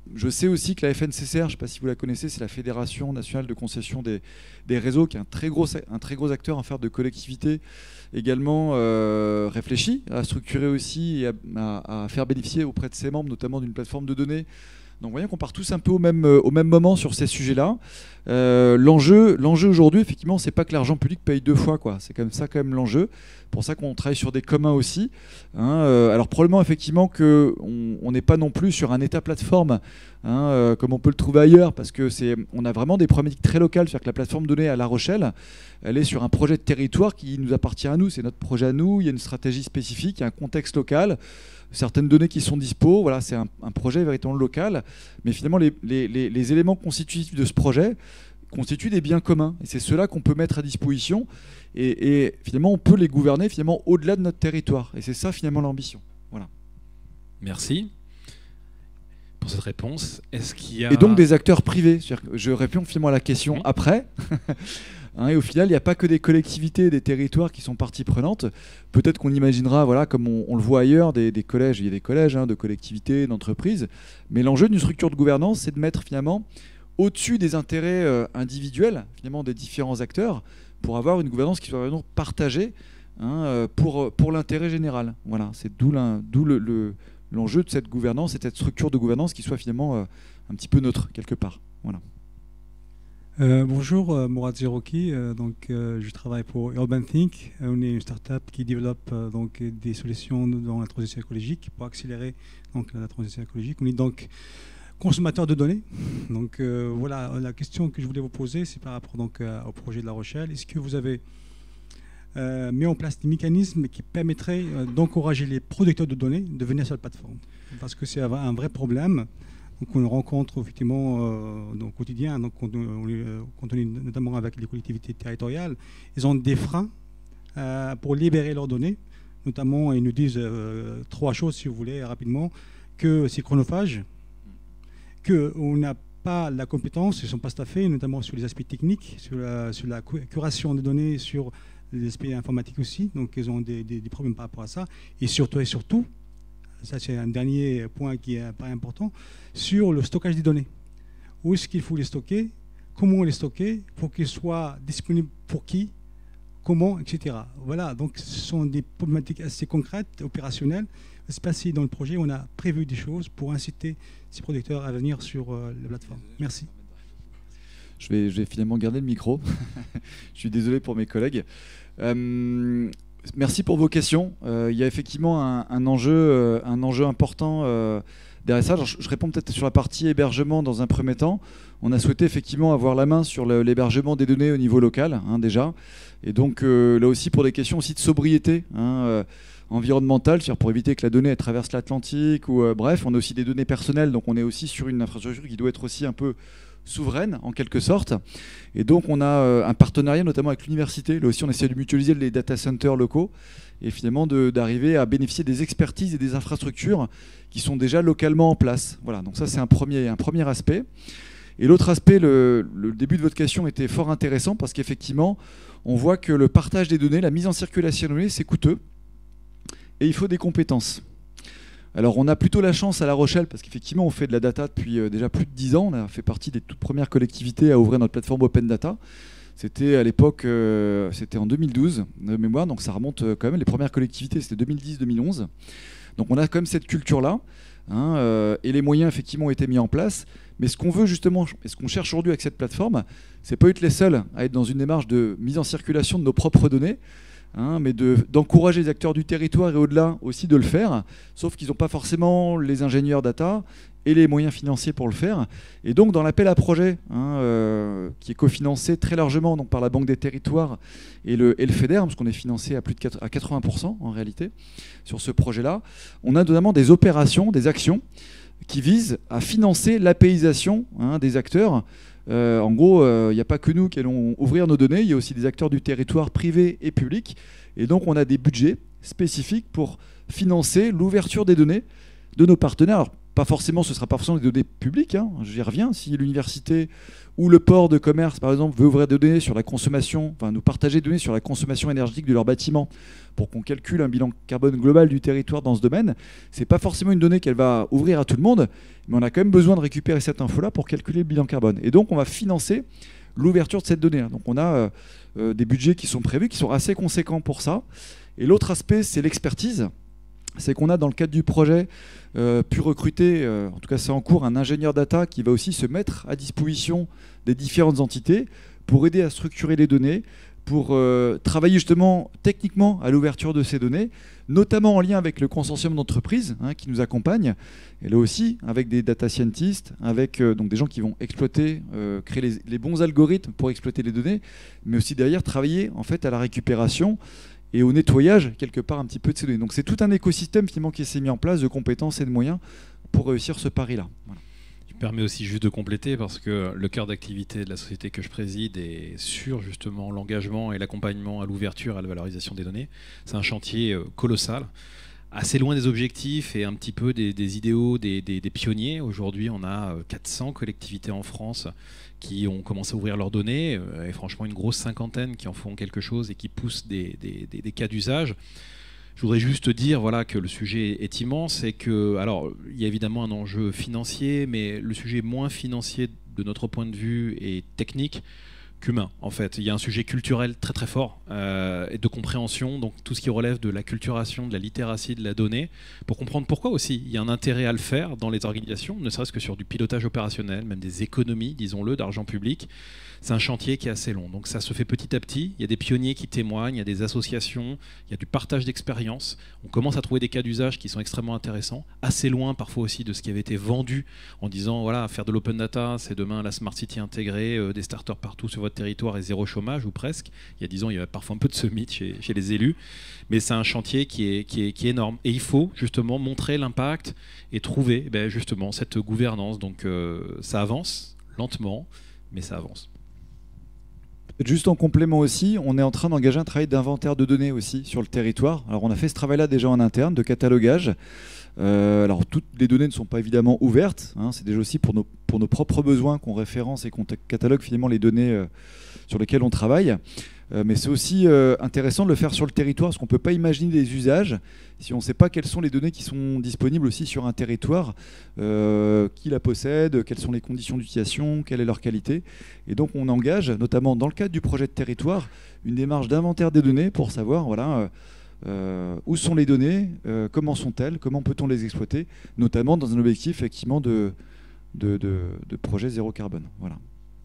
je sais aussi que la F N C C R, je ne sais pas si vous la connaissez, c'est la Fédération nationale de concession des, des réseaux, qui est un très gros, un très gros acteur en faire de collectivité, également euh, réfléchi à structurer aussi et à, à, à faire bénéficier auprès de ses membres, notamment d'une plateforme de données. Donc vous voyez qu'on part tous un peu au même, au même moment sur ces sujets-là. Euh, l'enjeu, l'enjeu aujourd'hui, effectivement, c'est pas que l'argent public paye deux fois, quoi. C'est comme ça quand même l'enjeu. Pour ça qu'on travaille sur des communs aussi. Hein. Euh, alors probablement effectivement qu'on n'est pas non plus sur un État plateforme, hein, euh, comme on peut le trouver ailleurs, parce que c'est, on a vraiment des problématiques très locales. C'est-à-dire que la plateforme donnée à La Rochelle, elle est sur un projet de territoire qui nous appartient à nous. C'est notre projet à nous. Il y a une stratégie spécifique, il y a un contexte local. Certaines données qui sont dispo, voilà, c'est un, un projet véritablement local, mais finalement les, les, les, les éléments constitutifs de ce projet constituent des biens communs, et c'est ceux-là qu'on peut mettre à disposition, et, et finalement on peut les gouverner finalement au-delà de notre territoire, et c'est ça finalement l'ambition. Voilà. Merci pour cette réponse. Est-ce qu'il y a... Et donc des acteurs privés, je réponds finalement à la question oui. après. Hein, et au final, il n'y a pas que des collectivités, des territoires qui sont partie prenante. Peut-être qu'on imaginera, voilà, comme on, on le voit ailleurs, des, des collèges, il y a des collèges hein, de collectivités, d'entreprises. Mais l'enjeu d'une structure de gouvernance, c'est de mettre finalement au-dessus des intérêts euh, individuels, finalement des différents acteurs, pour avoir une gouvernance qui soit vraiment partagée hein, euh, pour, pour l'intérêt général. Voilà, c'est d'où, d'où le, le, l'enjeu de cette gouvernance et de cette structure de gouvernance qui soit finalement euh, un petit peu neutre quelque part. Voilà. Euh, bonjour, euh, Mourad Zerouki. Euh, donc, euh, je travaille pour Urban Think. Euh, on est une start-up qui développe euh, donc, des solutions dans la transition écologique pour accélérer donc, la transition écologique. On est donc consommateur de données. Donc, euh, voilà, la question que je voulais vous poser, c'est par rapport donc, euh, au projet de La Rochelle. Est-ce que vous avez euh, mis en place des mécanismes qui permettraient euh, d'encourager les producteurs de données de venir sur la plateforme? Parce que c'est un vrai problème. Donc on rencontre effectivement euh, au quotidien, donc on, on, quand on est notamment avec les collectivités territoriales, ils ont des freins euh, pour libérer leurs données. Notamment, ils nous disent euh, trois choses, si vous voulez, rapidement, que c'est chronophage, qu'on n'a pas la compétence, ils ne sont pas staffés, notamment sur les aspects techniques, sur la, sur la curation des données, sur les aspects informatiques aussi. Donc ils ont des, des, des problèmes par rapport à ça. Et surtout, et surtout, ça c'est un dernier point qui est pas important, sur le stockage des données. Où est-ce qu'il faut les stocker, comment les stocker, pour qu'ils soient disponibles pour qui, comment, et cetera. Voilà, donc ce sont des problématiques assez concrètes, opérationnelles. Je ne sais pas si dans le projet on a prévu des choses pour inciter ces producteurs à venir sur euh, la plateforme. Merci. Je vais, je vais finalement garder le micro. Je suis désolé pour mes collègues. Euh, Merci pour vos questions. Euh, il y a effectivement un, un, enjeu, euh, un enjeu important euh, derrière ça. Alors, je, je réponds peut-être sur la partie hébergement dans un premier temps. On a souhaité effectivement avoir la main sur le, l'hébergement des données au niveau local, hein, déjà. Et donc euh, là aussi pour des questions aussi de sobriété hein, euh, environnementale, c'est-à-dire pour éviter que la donnée elle traverse l'Atlantique. Ou euh, bref, on a aussi des données personnelles, donc on est aussi sur une infrastructure qui doit être aussi un peu souveraine en quelque sorte, et donc on a euh, un partenariat notamment avec l'université. Là aussi on essaie de mutualiser les data centers locaux et finalement de, d'arriver à bénéficier des expertises et des infrastructures qui sont déjà localement en place. Voilà, donc ça c'est un premier, un premier aspect. Et l'autre aspect, le, le début de votre question était fort intéressant parce qu'effectivement on voit que le partage des données, la mise en circulation des données, c'est coûteux et il faut des compétences. Alors on a plutôt la chance à La Rochelle parce qu'effectivement on fait de la data depuis euh, déjà plus de dix ans. On a fait partie des toutes premières collectivités à ouvrir notre plateforme Open Data. C'était à l'époque, euh, c'était en deux mille douze de mémoire, donc ça remonte euh, quand même. Les premières collectivités c'était deux mille dix deux mille onze. Donc on a quand même cette culture-là. Hein, euh, et les moyens effectivement ont été mis en place. Mais ce qu'on veut justement, et ce qu'on cherche aujourd'hui avec cette plateforme, c'est pas être les seuls à être dans une démarche de mise en circulation de nos propres données. Hein, mais de, d'encourager les acteurs du territoire et au-delà aussi de le faire, sauf qu'ils n'ont pas forcément les ingénieurs data et les moyens financiers pour le faire. Et donc dans l'appel à projet, hein, euh, qui est cofinancé très largement donc, par la Banque des Territoires et le, et le FEDER, parce qu'on est financé à plus de quatre, à quatre-vingts pour cent en réalité sur ce projet-là, on a notamment des opérations, des actions qui visent à financer l'apéisation hein, des acteurs. Euh, en gros, il euh, n'y a pas que nous qui allons ouvrir nos données, il y a aussi des acteurs du territoire privés et publics. Et donc, on a des budgets spécifiques pour financer l'ouverture des données de nos partenaires. Alors, pas forcément, ce ne sera pas forcément des données publiques, hein, j'y reviens. Si l'université ou le port de commerce, par exemple, veut ouvrir des données sur la consommation, enfin nous partager des données sur la consommation énergétique de leur bâtiment pour qu'on calcule un bilan carbone global du territoire dans ce domaine, ce n'est pas forcément une donnée qu'elle va ouvrir à tout le monde, mais on a quand même besoin de récupérer cette info-là pour calculer le bilan carbone. Et donc, on va financer l'ouverture de cette donnée. Donc, on a euh, euh, des budgets qui sont prévus, qui sont assez conséquents pour ça. Et l'autre aspect, c'est l'expertise. C'est qu'on a, dans le cadre du projet, euh, pu recruter, euh, en tout cas c'est en cours, un ingénieur data qui va aussi se mettre à disposition des différentes entités pour aider à structurer les données, pour euh, travailler justement techniquement à l'ouverture de ces données, notamment en lien avec le consortium d'entreprises hein, qui nous accompagne, et là aussi avec des data scientists, avec euh, donc des gens qui vont exploiter, euh, créer les, les bons algorithmes pour exploiter les données, mais aussi derrière travailler en fait à la récupération et au nettoyage quelque part un petit peu de ces données. Donc c'est tout un écosystème finalement qui s'est mis en place de compétences et de moyens pour réussir ce pari-là. Voilà. Je me permets aussi juste de compléter parce que le cœur d'activité de la société que je préside est sur justement l'engagement et l'accompagnement à l'ouverture et à la valorisation des données. C'est un chantier colossal, assez loin des objectifs et un petit peu des, des idéaux des, des, des pionniers. Aujourd'hui, on a quatre cents collectivités en France qui ont commencé à ouvrir leurs données et franchement une grosse cinquantaine qui en font quelque chose et qui poussent des, des, des, des cas d'usage. Je voudrais juste dire voilà, que le sujet est immense et que, alors, il y a évidemment un enjeu financier, mais le sujet est moins financier de notre point de vue et technique qu'humain, en fait. Il y a un sujet culturel très très fort euh, et de compréhension, donc tout ce qui relève de la culturation, de la littératie de la donnée, pour comprendre pourquoi aussi il y a un intérêt à le faire dans les organisations, ne serait-ce que sur du pilotage opérationnel, même des économies, disons-le, d'argent public. C'est un chantier qui est assez long, donc ça se fait petit à petit. Il y a des pionniers qui témoignent, il y a des associations, il y a du partage d'expériences. On commence à trouver des cas d'usage qui sont extrêmement intéressants, assez loin parfois aussi de ce qui avait été vendu en disant voilà, faire de l'open data, c'est demain la smart city intégrée, euh, des starters partout sur votre territoire et zéro chômage ou presque. Il y a dix ans, il y avait parfois un peu de ce mythe chez, chez les élus, mais c'est un chantier qui est, qui est, qui est énorme. Et il faut justement montrer l'impact et trouver ben, justement cette gouvernance. Donc euh, ça avance lentement, mais ça avance. Juste en complément aussi, on est en train d'engager un travail d'inventaire de données aussi sur le territoire. Alors on a fait ce travail-là déjà en interne, de catalogage. Euh, alors toutes les données ne sont pas évidemment ouvertes, hein, c'est déjà aussi pour nos, pour nos propres besoins qu'on référence et qu'on catalogue finalement les données euh, sur lesquelles on travaille. Euh, mais c'est aussi euh, intéressant de le faire sur le territoire parce qu'on ne peut pas imaginer des usages si on ne sait pas quelles sont les données qui sont disponibles aussi sur un territoire, euh, qui la possède, quelles sont les conditions d'utilisation, quelle est leur qualité. Et donc on engage, notamment dans le cadre du projet de territoire, une démarche d'inventaire des données pour savoir voilà, euh, où sont les données, euh, comment sont-elles, comment peut-on les exploiter, notamment dans un objectif effectivement de, de, de, de projet zéro carbone. Voilà.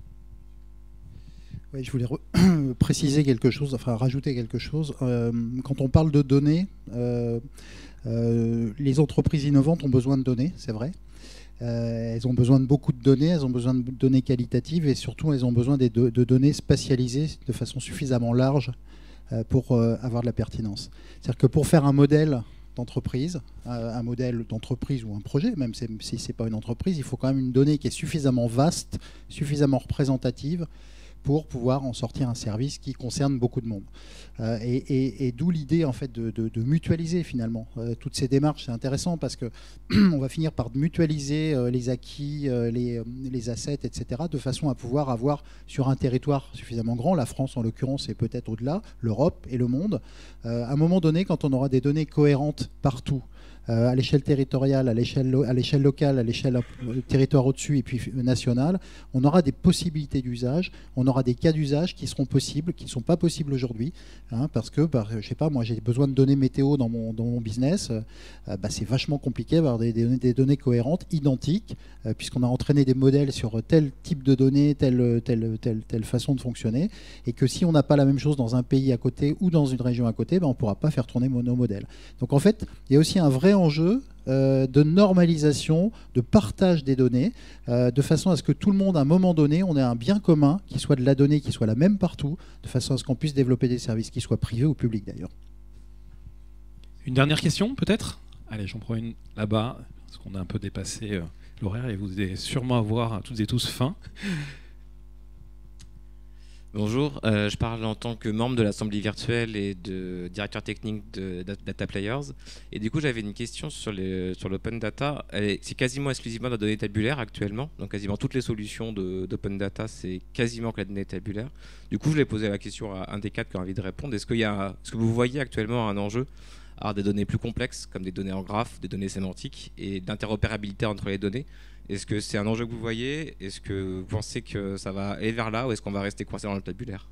Oui, je voulais préciser quelque chose, enfin rajouter quelque chose. Euh, quand on parle de données, euh, euh, les entreprises innovantes ont besoin de données, c'est vrai. Euh, elles ont besoin de beaucoup de données, elles ont besoin de données qualitatives et surtout elles ont besoin des de, de données spatialisées de façon suffisamment large euh, pour euh, avoir de la pertinence. C'est-à-dire que pour faire un modèle d'entreprise, euh, un modèle d'entreprise ou un projet, même si ce n'est pas une entreprise, il faut quand même une donnée qui est suffisamment vaste, suffisamment représentative pour pouvoir en sortir un service qui concerne beaucoup de monde. Euh, et et, et d'où l'idée en fait, de, de, de mutualiser finalement euh, toutes ces démarches. C'est intéressant parce qu'on va finir par mutualiser euh, les acquis, euh, les, les assets, et cetera, de façon à pouvoir avoir sur un territoire suffisamment grand, la France en l'occurrence et peut-être au-delà, l'Europe et le monde, euh, à un moment donné, quand on aura des données cohérentes partout, Euh, à l'échelle territoriale, à l'échelle lo- à l'échelle locale, à l'échelle euh, territoire au-dessus et puis euh, nationale, on aura des possibilités d'usage, on aura des cas d'usage qui seront possibles, qui ne sont pas possibles aujourd'hui, hein, parce que, bah, je sais pas, moi j'ai besoin de données météo dans mon, dans mon business, euh, bah, c'est vachement compliqué d'avoir des, des, des données cohérentes, identiques, euh, puisqu'on a entraîné des modèles sur tel type de données, telle, telle, telle, telle façon de fonctionner, et que si on n'a pas la même chose dans un pays à côté ou dans une région à côté, bah, on ne pourra pas faire tourner nos modèles. Donc en fait, il y a aussi un vrai enjeu euh, de normalisation, de partage des données, euh, de façon à ce que tout le monde, à un moment donné, on ait un bien commun, qui soit de la donnée, qui soit la même partout, de façon à ce qu'on puisse développer des services, qui soient privés ou publics d'ailleurs. Une dernière question peut-être ? Allez, j'en prends une là-bas, parce qu'on a un peu dépassé euh, l'horaire et vous allez sûrement avoir toutes et tous faim. Bonjour, euh, je parle en tant que membre de l'Assemblée virtuelle et de directeur technique de Data Players. Et du coup, j'avais une question sur les, sur l'open data. C'est quasiment exclusivement de la donnée tabulaire actuellement. Donc quasiment toutes les solutions d'open data, c'est quasiment que la donnée tabulaire. Du coup, je voulais poser la question à un des quatre qui a envie de répondre. Est-ce qu'il y a, est-ce que vous voyez actuellement un enjeu à avoir des données plus complexes, comme des données en graphe, des données sémantiques, et d'interopérabilité entre les données? Est-ce que c'est un enjeu que vous voyez? Est-ce que vous pensez que ça va aller vers là ou est-ce qu'on va rester coincé dans le tabulaire?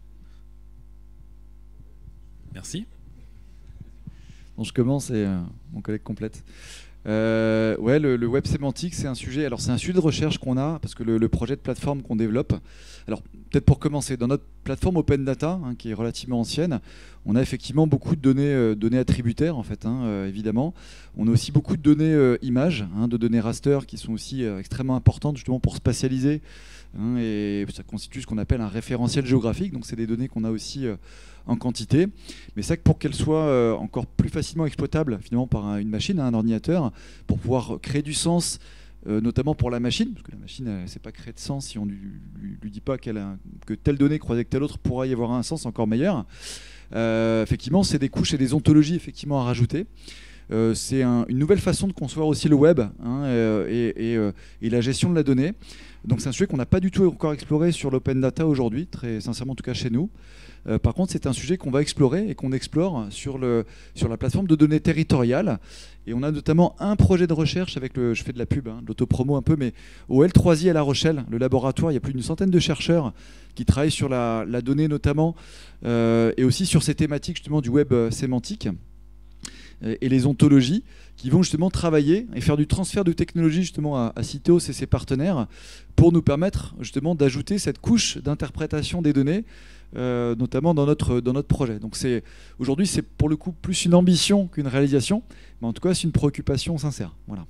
Merci. Donc je commence et euh, mon collègue complète. Euh, ouais, le, le web sémantique, c'est un sujet. Alors c'est un sujet de recherche qu'on a parce que le, le projet de plateforme qu'on développe. Alors peut-être pour commencer, dans notre plateforme Open Data, hein, qui est relativement ancienne, on a effectivement beaucoup de données, euh, données attributaires en fait, hein, euh, évidemment. On a aussi beaucoup de données euh, images, hein, de données raster qui sont aussi euh, extrêmement importantes justement pour spatialiser. Hein, et ça constitue ce qu'on appelle un référentiel géographique. Donc c'est des données qu'on a aussi euh, en quantité. Mais c'est que pour qu'elles soient euh, encore plus facilement exploitables finalement par un, une machine, un ordinateur, pour pouvoir créer du sens, euh, notamment pour la machine, parce que la machine ne sait pas créer de sens si on ne lui, lui, lui dit pas qu'elle a, que telle donnée croisée avec telle autre pourra y avoir un sens encore meilleur. Euh, effectivement, c'est des couches et des ontologies effectivement à rajouter. Euh, c'est un, une nouvelle façon de concevoir aussi le web, hein, et, et, et, et la gestion de la donnée. Donc c'est un sujet qu'on n'a pas du tout encore exploré sur l'open data aujourd'hui, très sincèrement en tout cas chez nous. Euh, par contre, c'est un sujet qu'on va explorer et qu'on explore sur, le, sur la plateforme de données territoriales. Et on a notamment un projet de recherche avec le, je fais de la pub, hein, de l'autopromo un peu, mais au L trois I à La Rochelle, le laboratoire, il y a plus d'une centaine de chercheurs qui travaillent sur la, la donnée notamment, euh, et aussi sur ces thématiques justement du web euh, sémantique et les ontologies, qui vont justement travailler et faire du transfert de technologie justement à, à Citeos et ses partenaires pour nous permettre justement d'ajouter cette couche d'interprétation des données, euh, notamment dans notre, dans notre projet. Donc c'est, aujourd'hui, c'est pour le coup plus une ambition qu'une réalisation, mais en tout cas c'est une préoccupation sincère. Voilà.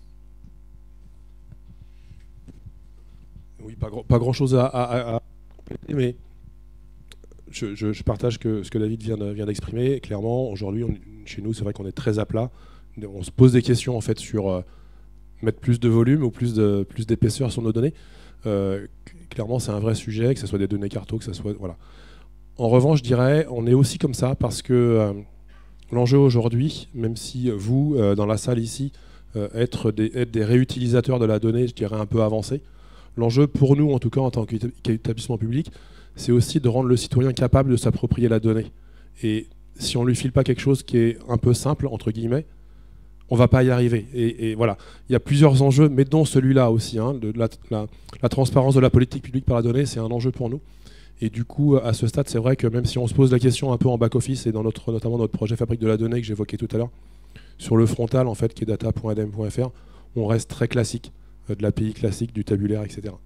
Oui, pas, grand, pas grand chose à, à, à compléter, mais je, je, je partage que, ce que David vient, vient d'exprimer. Clairement, aujourd'hui, chez nous, c'est vrai qu'on est très à plat. On se pose des questions en fait sur euh, mettre plus de volume ou plus de plus d'épaisseur sur nos données. Euh, clairement, c'est un vrai sujet, que ce soit des données carto, que ce soit voilà. En revanche, je dirais, on est aussi comme ça parce que euh, l'enjeu aujourd'hui, même si vous, euh, dans la salle ici, euh, être, des, être des réutilisateurs de la donnée, je dirais un peu avancé. L'enjeu pour nous, en tout cas en tant qu'établissement public, c'est aussi de rendre le citoyen capable de s'approprier la donnée. Et si on ne lui file pas quelque chose qui est un peu simple, entre guillemets, on ne va pas y arriver. Et, et voilà, il y a plusieurs enjeux, mais dont celui-là aussi. Hein, de la, la, la transparence de la politique publique par la donnée, c'est un enjeu pour nous. Et du coup, à ce stade, c'est vrai que même si on se pose la question un peu en back-office, et dans notre, notamment notre projet Fabrique de la donnée que j'évoquais tout à l'heure, sur le frontal, en fait, qui est data point a d e m point f r, on reste très classique, euh, de l'A P I classique, du tabulaire, et cetera.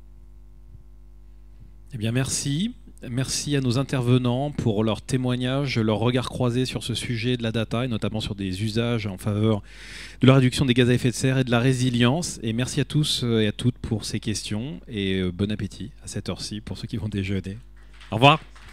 Eh bien, merci. Merci à nos intervenants pour leur témoignage, leur regard croisé sur ce sujet de la data et notamment sur des usages en faveur de la réduction des gaz à effet de serre et de la résilience. Et merci à tous et à toutes pour ces questions et bon appétit à cette heure-ci pour ceux qui vont déjeuner. Au revoir.